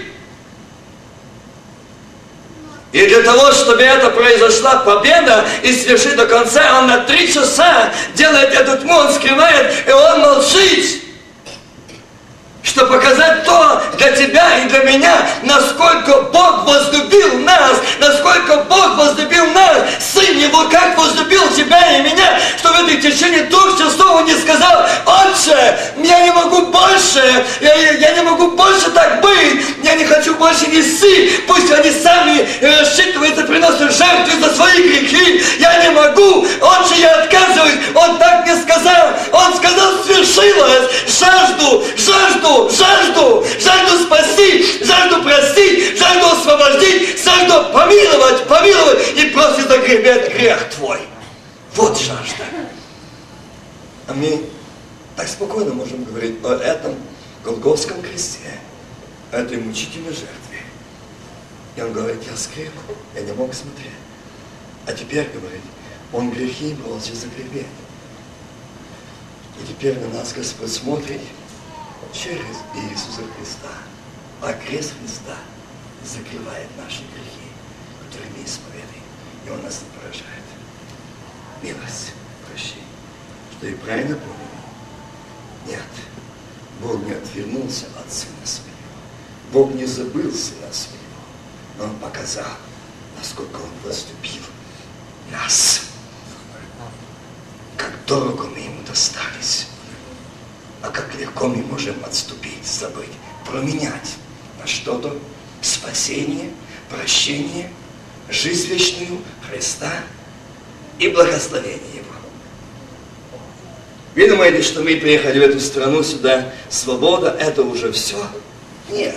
И для того, чтобы это произошла победа и свершить до конца, он на три часа делает эту тьму, он скрывает, и он молчит. Чтобы показать то для тебя и для меня, насколько Бог возлюбил нас, насколько Бог возлюбил нас, Сын Его, как возлюбил тебя и меня, что в этой течение трех часов он не сказал, Отче, я не могу больше, я, я не могу больше так быть, я не хочу больше нести, пусть они сами рассчитываются, приносят жертвы за свои грехи, я не могу, Отче, я отказываюсь, он так не сказал, он сказал, свершилось, жажду, жажду, жажду, жажду спасти, жажду простить, жажду освободить, жажду помиловать, помиловать и просит загребет грех твой. Вот жажда. А мы так спокойно можем говорить о этом Голгофском кресте, о этой мучительной жертве. И он говорит, я скрыл, я не мог смотреть. А теперь, говорит, он грехи бросил загребет. И теперь на нас Господь смотрит через Иисуса Христа. А крест Христа закрывает наши грехи, которые мы исповедуем. И Он нас не поражает. Милость, прощение. Что и правильно поняли? Нет. Бог не отвернулся от Сына Своего. Бог не забыл Сына Своего. Но Он показал, насколько Он возлюбил нас. Как дорого мы Ему достались. А как легко мы можем отступить, забыть, променять на что-то спасение, прощение, жизнь вечную Христа и благословение Его. Вы думаете, что мы приехали в эту страну сюда, свобода, это уже все? Нет.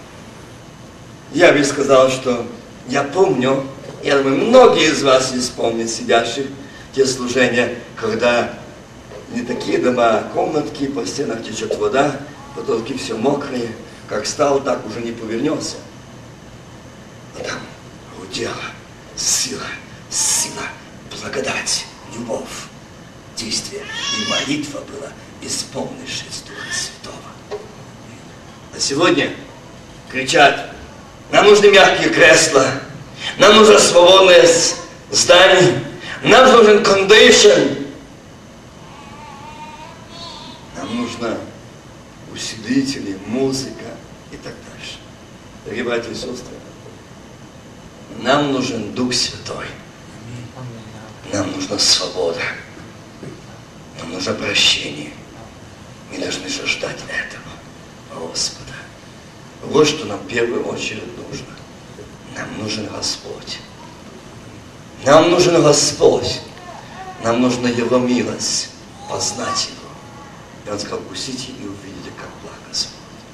Я бы сказал, что я помню, я думаю, многие из вас не вспомнят сидящих те служения, когда не такие дома, а комнатки, по стенах течет вода, потолки все мокрые, как стал, так уже не повернется. А там гудела сила, сила, благодать, любовь, действие. И молитва была, исполнившись Духа Святого. А сегодня кричат, нам нужны мягкие кресла, нам нужно свободное здание, нам нужен кондишн. Нам нужно усилители, музыка и так дальше. Дорогие братья и сестры, нам нужен Дух Святой. Нам нужна свобода. Нам нужно прощение. Мы должны жаждать этого. Господа. Вот что нам в первую очередь нужно. Нам нужен Господь. Нам нужен Господь. Нам нужна Его милость. Познать Его. И Он сказал, вкусите и увидите, как благ Господь.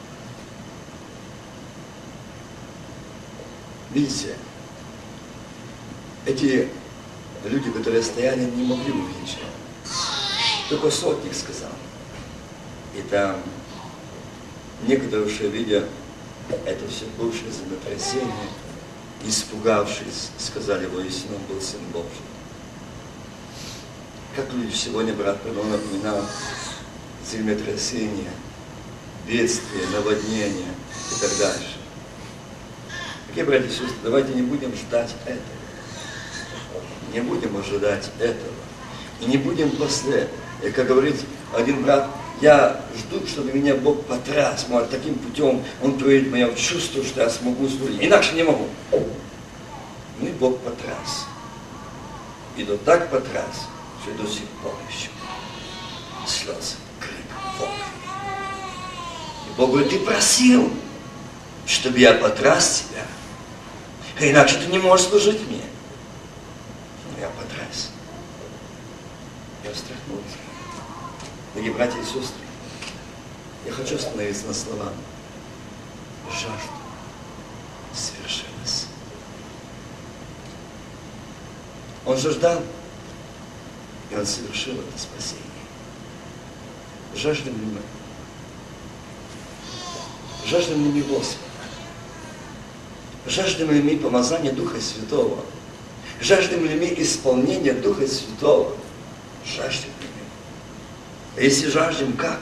Видите, эти люди, которые стояли, не могли увидеть. Только сотник сказал. И там некоторые уже, видя это все бывшее землетрясение, испугавшись, сказали, воистину он был Сын Божий. Как люди сегодня, брат Павел напоминал, землетрясение, бедствие, наводнение и так дальше. Дорогие братья и сестры, давайте не будем ждать этого. Не будем ожидать этого. И не будем после, и, как говорит один брат, я жду, чтобы меня Бог потряс, может, таким путем Он приведет меня в чувство, что я смогу служить. Иначе не могу. Ну и Бог потряс. И до так потряс, что до сих пор еще слезы, крик, вопль. И Бог говорит, ты просил, чтобы я потряс тебя. Иначе ты не можешь служить мне. Но я потряс. Я встряхнулся. Дорогие братья и сестры, я хочу остановиться на словах. Жажда свершилась. Он жаждал, и Он совершил это спасение. Жаждем ли мы? Жаждем ли мы Господа? Жаждем ли мы помазания Духа Святого? Жаждем ли мы исполнения Духа Святого? Жаждем ли мы? А если жаждем, как?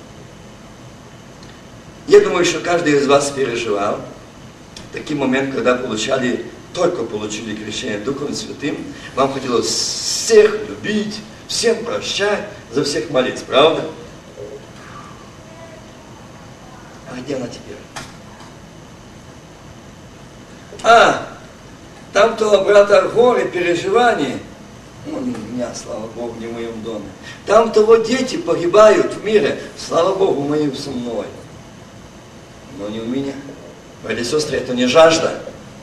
Я думаю, что каждый из вас переживал такой момент, когда получали, только получили крещение Духом Святым, вам хотелось всех любить, всем прощать, за всех молиться, правда? А где она теперь? А, там-то, брата, горе, переживания. Ну, не у меня, слава Богу, не в моем доме. Там-то вот дети погибают в мире, слава Богу, моим со мной. Но не у меня. Братья и сестры, это не жажда.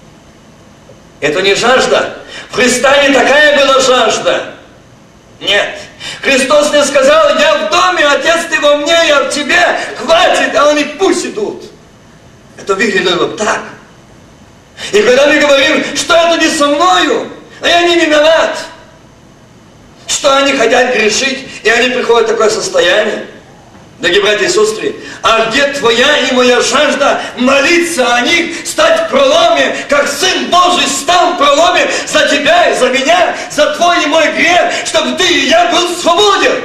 Это не жажда. В Христа не такая была жажда. Нет. Христос не сказал, я в доме, Отец, ты во мне, я в тебе, хватит, а они пусть идут. Это выглядело вот так. И когда мы говорим, что это не со мною, а я не виноват, что они хотят грешить, и они приходят в такое состояние. Дорогие братья и сестры, а где твоя и моя жажда молиться о них, стать в проломе, как Сын Божий стал в проломе за тебя и за меня, за твой и мой грех, чтобы ты и я был свободен.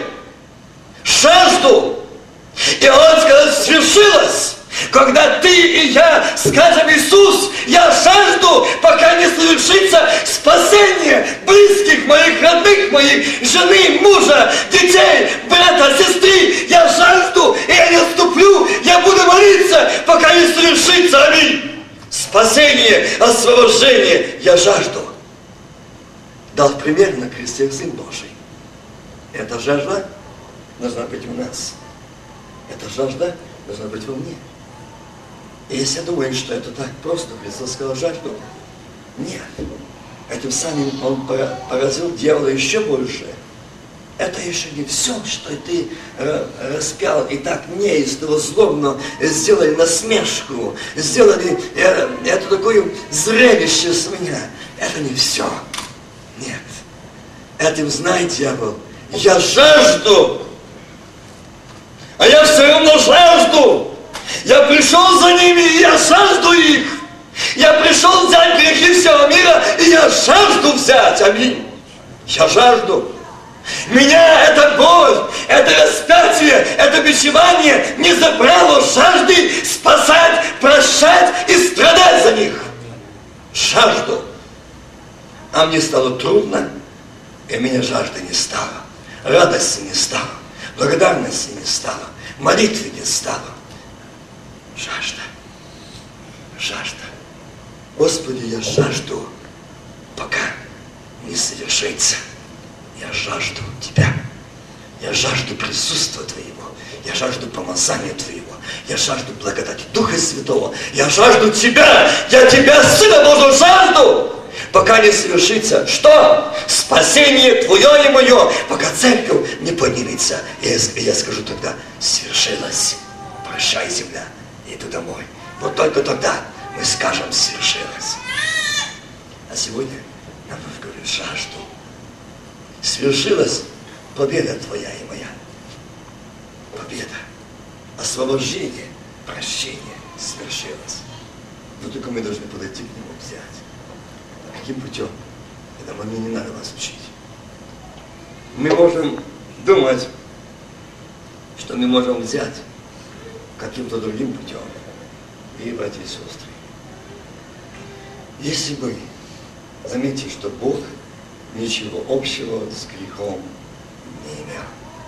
Жажду. И Он сказал, свершилось. Когда ты и я скажем, Иисус, я жажду, пока не совершится спасение близких моих, родных моих, жены, мужа, детей, брата, сестры, я жажду, и я не отступлю, я буду молиться, пока не совершится, аминь. Спасение, освобождение, я жажду. Дал пример на кресте Сын Божий. Эта жажда должна быть у нас. Эта жажда должна быть во мне. И если думаем, что это так просто, Христос сказал жажду, нет. Этим самым Он поразил дьявола еще больше. Это еще не все, что ты распял и так неистово, злобно сделали насмешку, сделали это такое зрелище с меня. Это не все. Нет. Этим, знай, дьявол, я жажду, а я все равно жажду. Я пришел за ними, и я жажду их. Я пришел взять грехи всего мира, и я жажду взять. Аминь. Я жажду. Меня эта боль, это распятие, это бичевание не забрало жажды спасать, прощать и страдать за них. Жажду. А мне стало трудно, и меня жажды не стало. Радости не стало. Благодарности не стало. Молитвы не стало. Жажда. Жажда. Господи, я жажду, пока не совершится. Я жажду Тебя. Я жажду присутствия Твоего. Я жажду помазания Твоего. Я жажду благодати Духа Святого. Я жажду Тебя. Я Тебя, Сына Божьего, жажду. Пока не совершится, что? Спасение Твое и мое. Пока церковь не поднимется. Я, я скажу тогда, свершилось. Прощай, земля. Иду домой. Вот только тогда мы скажем, свершилось. А сегодня нам нужно говорить, жажду. Свершилась победа Твоя и моя. Победа. Освобождение, прощение свершилось. Но только мы должны подойти к Нему, взять. А каким путем? Это мне не надо вас учить. Мы можем думать, что мы можем взять каким-то другим путем. И, братья и сестры, если бы, заметьте, что Бог ничего общего с грехом не имел.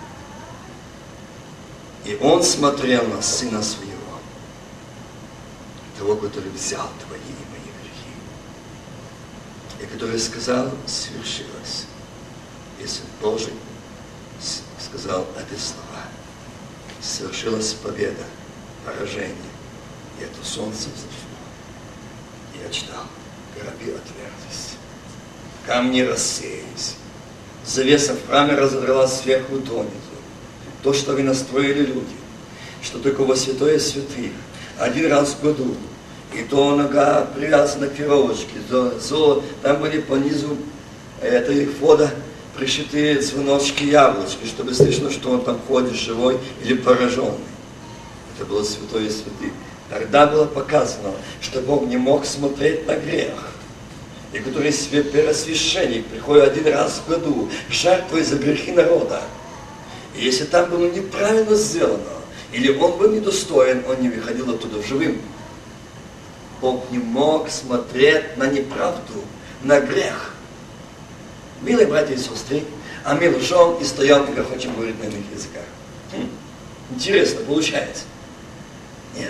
И Он смотрел на Сына Своего, того, который взял твои и мои грехи, и который сказал, свершилось. И Сын Божий сказал эти слова. Свершилась победа, поражение. И это солнце взошло. И я читал, гробы отверзлись, камни рассеялись, завеса в храме разодралась сверху донизу. То, что вы настроили люди, что только во святое святых, один раз в году, и то нога привязана к веревочке, там были по низу этой фода пришитые звоночки яблочки, чтобы слышно, что он там ходит живой или пораженный. Это было святое святых. Тогда было показано, что Бог не мог смотреть на грех, и который первосвященник приходит один раз в году, жертвой за грехи народа. И если там было неправильно сделано, или он был недостоин, он не выходил оттуда живым. Бог не мог смотреть на неправду, на грех. Милые братья и сестры, а мы лжем и стоим и хотим говорить на иных языках. Хм, интересно, получается? Нет.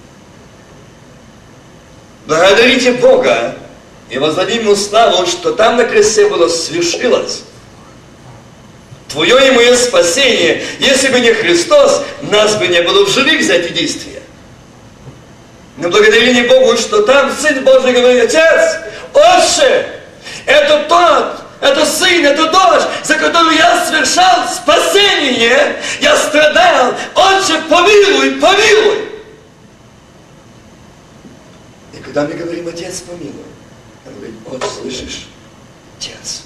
Благодарите Бога и воздадим Ему славу, что там на кресте было свершилось. Твое и мое спасение, если бы не Христос, нас бы не было в живых за эти действия. Но благодарение Богу, что там Сын Божий говорит, Отец, Отче, это тот, это Сын, это дочь, за которую я совершал спасение, я страдал, Отче, помилуй, помилуй. И когда мы говорим, Отец, помилуй, он говорит, Отче, слышишь, Отец,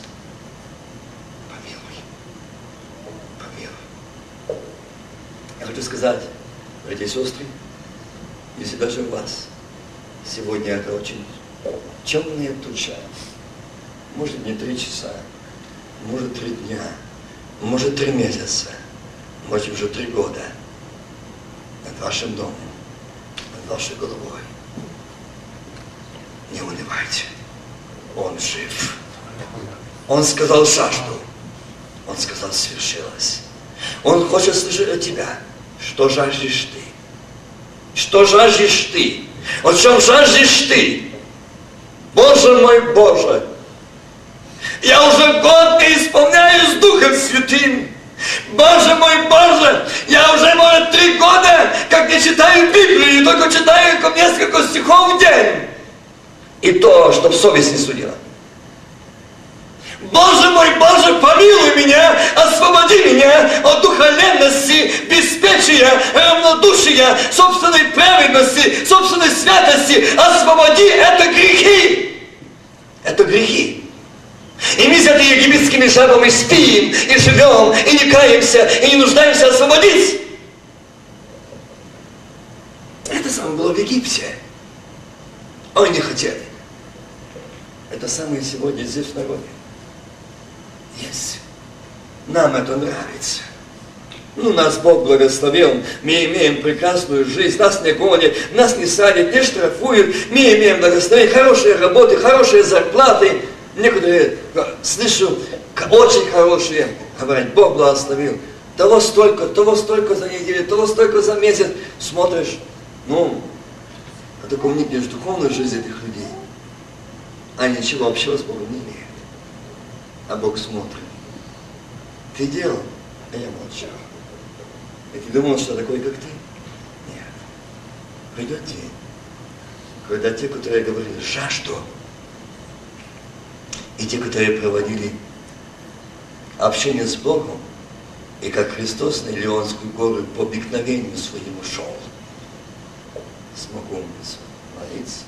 я хочу сказать, братья и сестры, если даже у вас сегодня это очень темная туча, может не три часа, может три дня, может три месяца, может уже три года над вашим домом, над вашей головой, не унывайте, Он жив. Он сказал жажду, Он сказал свершилось. Он хочет слышать от тебя, что жаждешь ты. Что жаждешь ты? О чем жаждешь ты? Боже мой Боже! Я уже год не исполняюсь Духом Святым. Боже мой Боже! Я уже, может, три года, как не читаю Библию, только читаю несколько стихов в день. И то, чтобы совесть не судила. Боже мой, Боже, помилуй меня, освободи меня от духа ленности, беспечия, равнодушия, собственной праведности, собственной святости. Освободи, это грехи. Это грехи. И мы с этими египетскими жабами спим, и живем, и не каемся, и не нуждаемся освободить. Это самое было в Египте. Они не хотели. Это самое сегодня здесь в народе. Есть. Нам это нравится. Ну, нас Бог благословил, мы имеем прекрасную жизнь, нас не гонят, нас не садят, не штрафуют, мы имеем благословение, хорошие работы, хорошие зарплаты. Некоторые, слышу, очень хорошие, говорят, Бог благословил. Того столько, того столько за неделю, того столько за месяц. Смотришь, ну, а только у них есть духовная жизнь этих людей. А ничего общего с Богом не имеют. А Бог смотрит. Ты делал А я молчал. И ты думал, что такой, как ты? Нет. Придет день, когда те, которые говорили «жажду», и те, которые проводили общение с Богом, и как Христос на Илионскую гору по обыкновению своему шел, смогу молиться.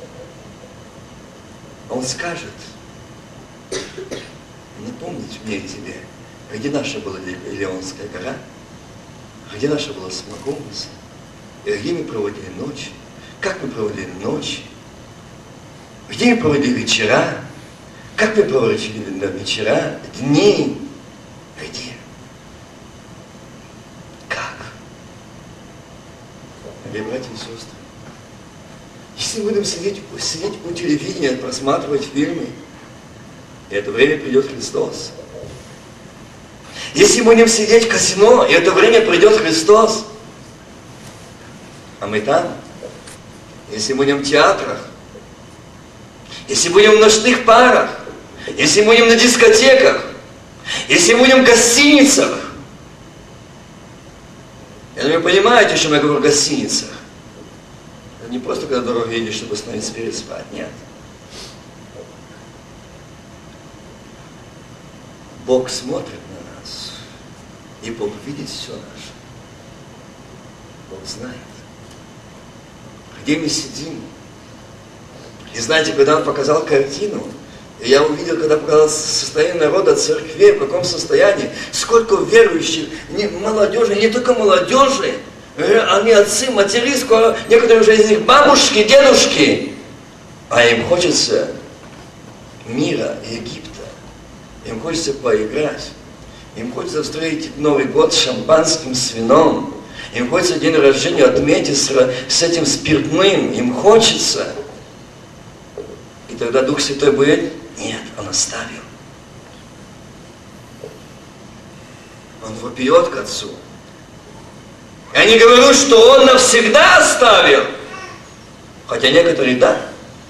Он скажет: напомнить мне и тебе, где наша была Илионская гора, где наша была Смоковница, и где мы проводили ночи, как мы проводили ночи, где мы проводили вечера, как мы проводили вечера, дни, где, как. Дорогие братья и сестры, если мы будем сидеть, сидеть у телевидения, просматривать фильмы, и это время придет Христос. Если мы будем сидеть в казино, и это время придет Христос, а мы там, если мы будем в театрах, если будем в ночных парах, если мы будем на дискотеках, если мы будем в гостиницах, я думаю, вы понимаете, что я говорю в гостиницах. Это не просто когда дорогу едешь, чтобы остановиться переспать, нет. Бог смотрит на нас, и Бог видит все наше. Бог знает, где мы сидим. И знаете, когда Он показал картину, и я увидел, когда показал состояние народа, церкви, в каком состоянии, сколько верующих, не, молодежи, не только молодежи, они отцы, матери, скоро некоторые уже из них бабушки, дедушки, а им хочется мира, Египта. Им хочется поиграть, им хочется встретить Новый год с шампанским, с вином, им хочется день рождения отметить с, с этим спиртным, им хочется. И тогда Дух Святой будет? Нет, Он оставил. Он вопиет к Отцу. Я не говорю, что Он навсегда оставил, хотя некоторые да.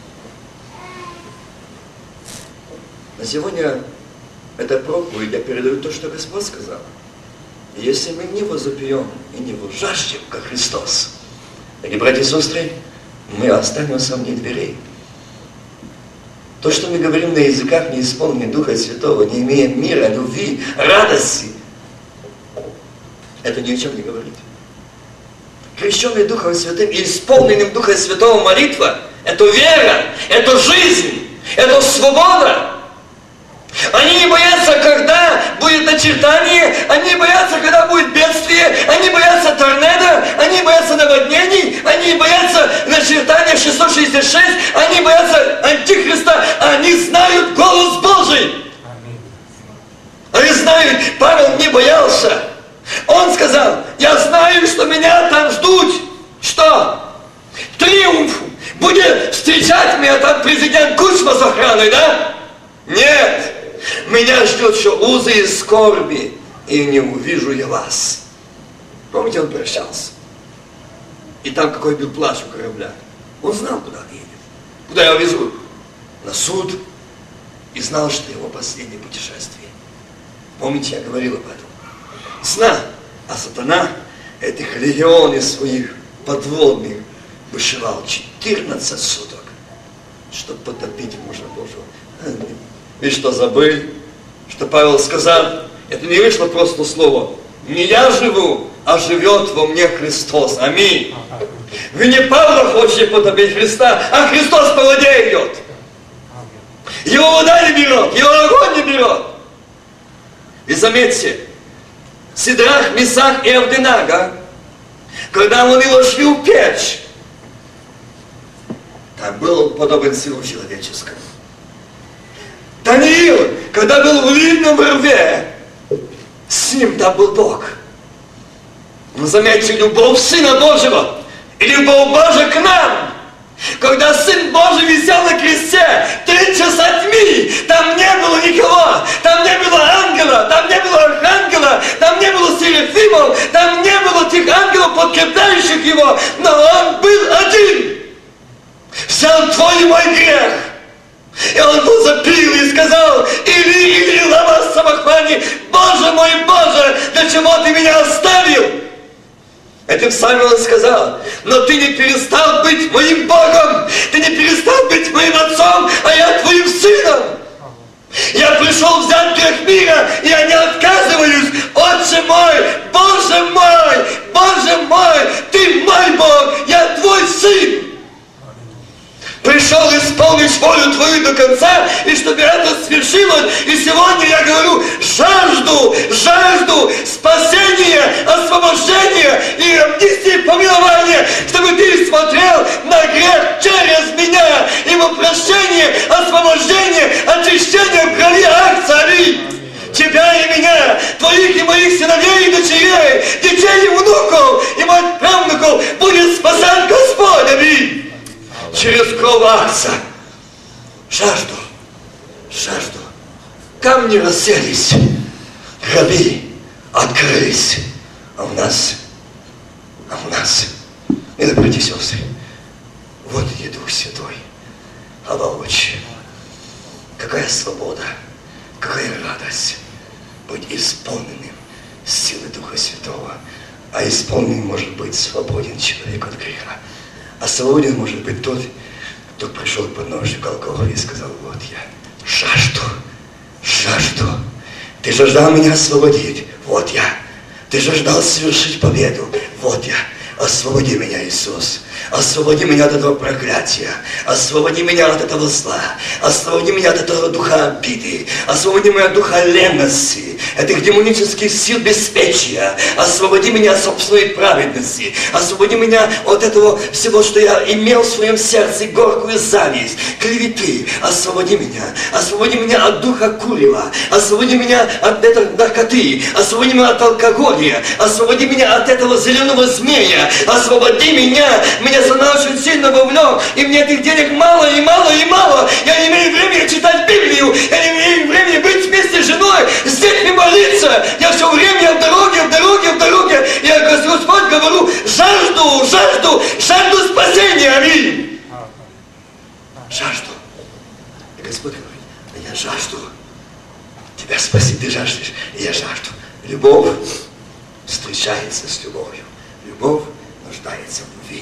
На сегодня это проповедь, я передаю то, что Господь сказал. И если мы не возопьем и не жаждем, как Христос, дорогие братья и сестры, мы останемся вне дверей. То, что мы говорим на языках, не исполненных Духа Святого, не имея мира, любви, радости, это ни о чем не говорит. Крещенный Духом Святым и исполненным Духа Святого молитва – это вера, это жизнь, это свобода. Они не боятся, когда будет начертание, они не боятся, когда будет бедствие, они боятся торнадо, они боятся наводнений, они боятся начертания шестьсот шестьдесят шесть, они боятся Антихриста, они знают голос Божий. Они знают, Павел не боялся. Он сказал: я знаю, что меня там ждут. Что? Триумф. Будет встречать меня там президент Кучма с охраной, да? Нет. Меня ждет еще узы и скорби, и не увижу я вас. Помните, он прощался? И там какой был плач у корабля. Он знал, куда он едет. Куда его везут? На суд. И знал, что его последнее путешествие. Помните, я говорил об этом. Зна, а сатана этих легионов своих подводных вышивал четырнадцать суток, чтобы потопить мужа Божьего. И что, забыл, что Павел сказал? Это не вышло просто слово. Не я живу, а живет во мне Христос. Аминь. Вы не Павла хотите потопить Христа, а Христос по воде идет. Его вода не берет, его огонь не берет. И заметьте, Сидрах, Месах и Авденага, когда они вошли в печь, там был подобен сыну человеческому. Даниил, когда был в львином рве, с ним там был Бог. Но заметьте, любовь Сына Божьего и любовь Божия к нам. Когда Сын Божий висел на кресте, три часа тьмы, там не было никого, там не было ангела, там не было архангела, там не было серафимов, там не было тех ангелов, подкрепляющих его, но он был один. Взял твой и мой грех. И он был запил и сказал: Или, или, лама самахвани, Боже, Боже мой, Боже, для чего ты меня оставил? Этим Самуил сказал: но ты не перестал быть моим Богом, ты не перестал быть моим отцом, а я твоим сыном. Я пришел взять грех мира, и я не отказываюсь. Отче мой, Боже мой, Боже мой, ты мой Бог, я твой сын. Пришел исполнить волю Твою до конца, и чтобы это свершилось. И сегодня я говорю: жажду, жажду спасения, освобождения и амнистии, помилования, чтобы Ты смотрел на грех через меня, ибо прощение, освобождение, очищение в крови Агнца. Аминь. Тебя и меня, твоих и моих сыновей и дочерей, детей и внуков, и моих правнуков будет спасать Господь. Аминь. Через кровь Агнца. Жажду, жажду. Камни расселись, гробы открылись. А у нас, а у нас, это, братья и сестры, вот и Дух Святой. Аллилуйя. Какая свобода, какая радость быть исполненным силы Духа Святого. А исполненным может быть свободен человек от греха. А свободен может быть тот, кто пришел к подножию Голгофы и сказал: вот я жажду, жажду. Ты жаждал меня освободить, вот я. Ты жаждал совершить победу, вот я. Освободи меня, Иисус. Освободи меня от этого проклятия. Освободи меня от этого зла. Освободи меня от этого духа обиды. Освободи меня от духа ленности, этих демонических сил беспечия. Освободи меня от собственной праведности. Освободи меня от этого всего, что я имел в своем сердце, горькую зависть, клеветы. Освободи меня. Освободи меня от духа курева. Освободи меня от этой наркоты. Освободи меня от алкоголя. Освободи меня от этого зеленого змея. Освободи меня. Меня страна очень сильно вовлек, и мне этих денег мало и мало и мало. Я не имею времени читать Библию, я не имею времени быть вместе с женой, с детьми молиться. Я все время в дороге, в дороге, в дороге. Я, Господь, говорю: жажду, жажду, жажду спасения. Аминь. Жажду. И Господь говорит: а я жажду. Тебя спаси, ты жаждешь, и я жажду. Любовь встречается с любовью. Любовь нуждается в любви.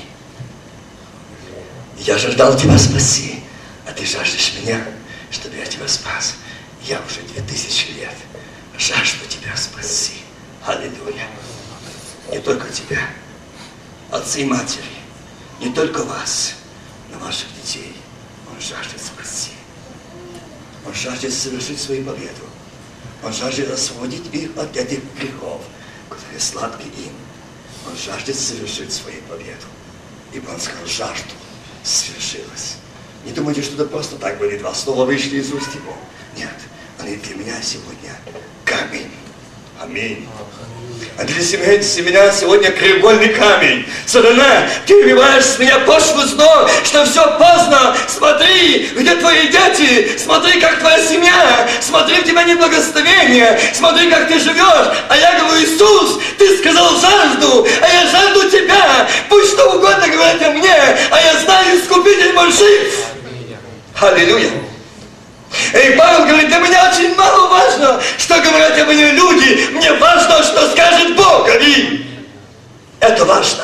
Я жаждал тебя спаси, а ты жаждешь меня, чтобы я тебя спас. Я уже две тысячи лет жажду тебя спаси. Аллилуйя. Не только тебя, отцы и матери, не только вас, но ваших детей. Он жаждет спасти. Он жаждет совершить свою победу. Он жаждет освободить их от этих грехов, которые сладки им. Он жаждет совершить свою победу. Ибо он сказал: жажду свершилось. Не думайте, что это просто так были два слова вышли из уст его. Нет, они для меня сегодня камень. Аминь. А для меня сегодня краеугольный камень. Сатана, ты выбиваешь с меня почву снова, что все поздно. Смотри, где твои дети. Смотри, как твоя семья. Смотри, в тебя нет благословения. Смотри, как ты живешь. А я говорю: Иисус, ты сказал жажду, а я жажду тебя. Пусть что угодно говорят о мне, а я знаю, Искупитель мой жив. Аллилуйя. И Павел говорит: для меня очень мало важно, что говорят обо мне люди. Мне важно, что скажет Бог. Аминь. Это важно.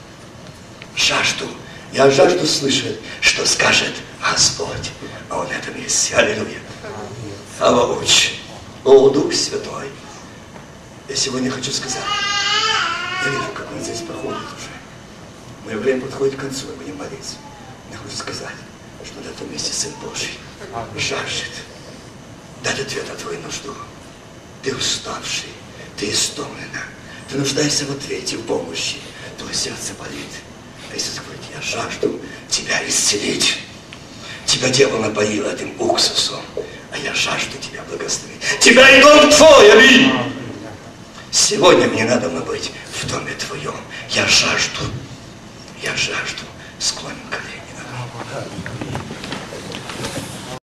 Жажду. Я жажду слышать, что скажет Господь. А Он это есть. Аллилуйя. Аллилуйя. О, Дух Святой. Я сегодня хочу сказать. Я вижу, как Он здесь проходит уже. Мое время подходит к концу, мы будем молиться. Я хочу сказать, что на этом месте Сын Божий жаждет дать ответ на твою нужду. Ты уставший, ты истомлена, ты нуждаешься в ответе, в помощи. Твое сердце болит. А Иисус говорит: я жажду тебя исцелить. Тебя дьявол напоил этим уксусом, а я жажду тебя благословить. Тебя и дом твой, аминь. Сегодня мне надо быть в доме твоем. Я жажду, я жажду. Склоним колени.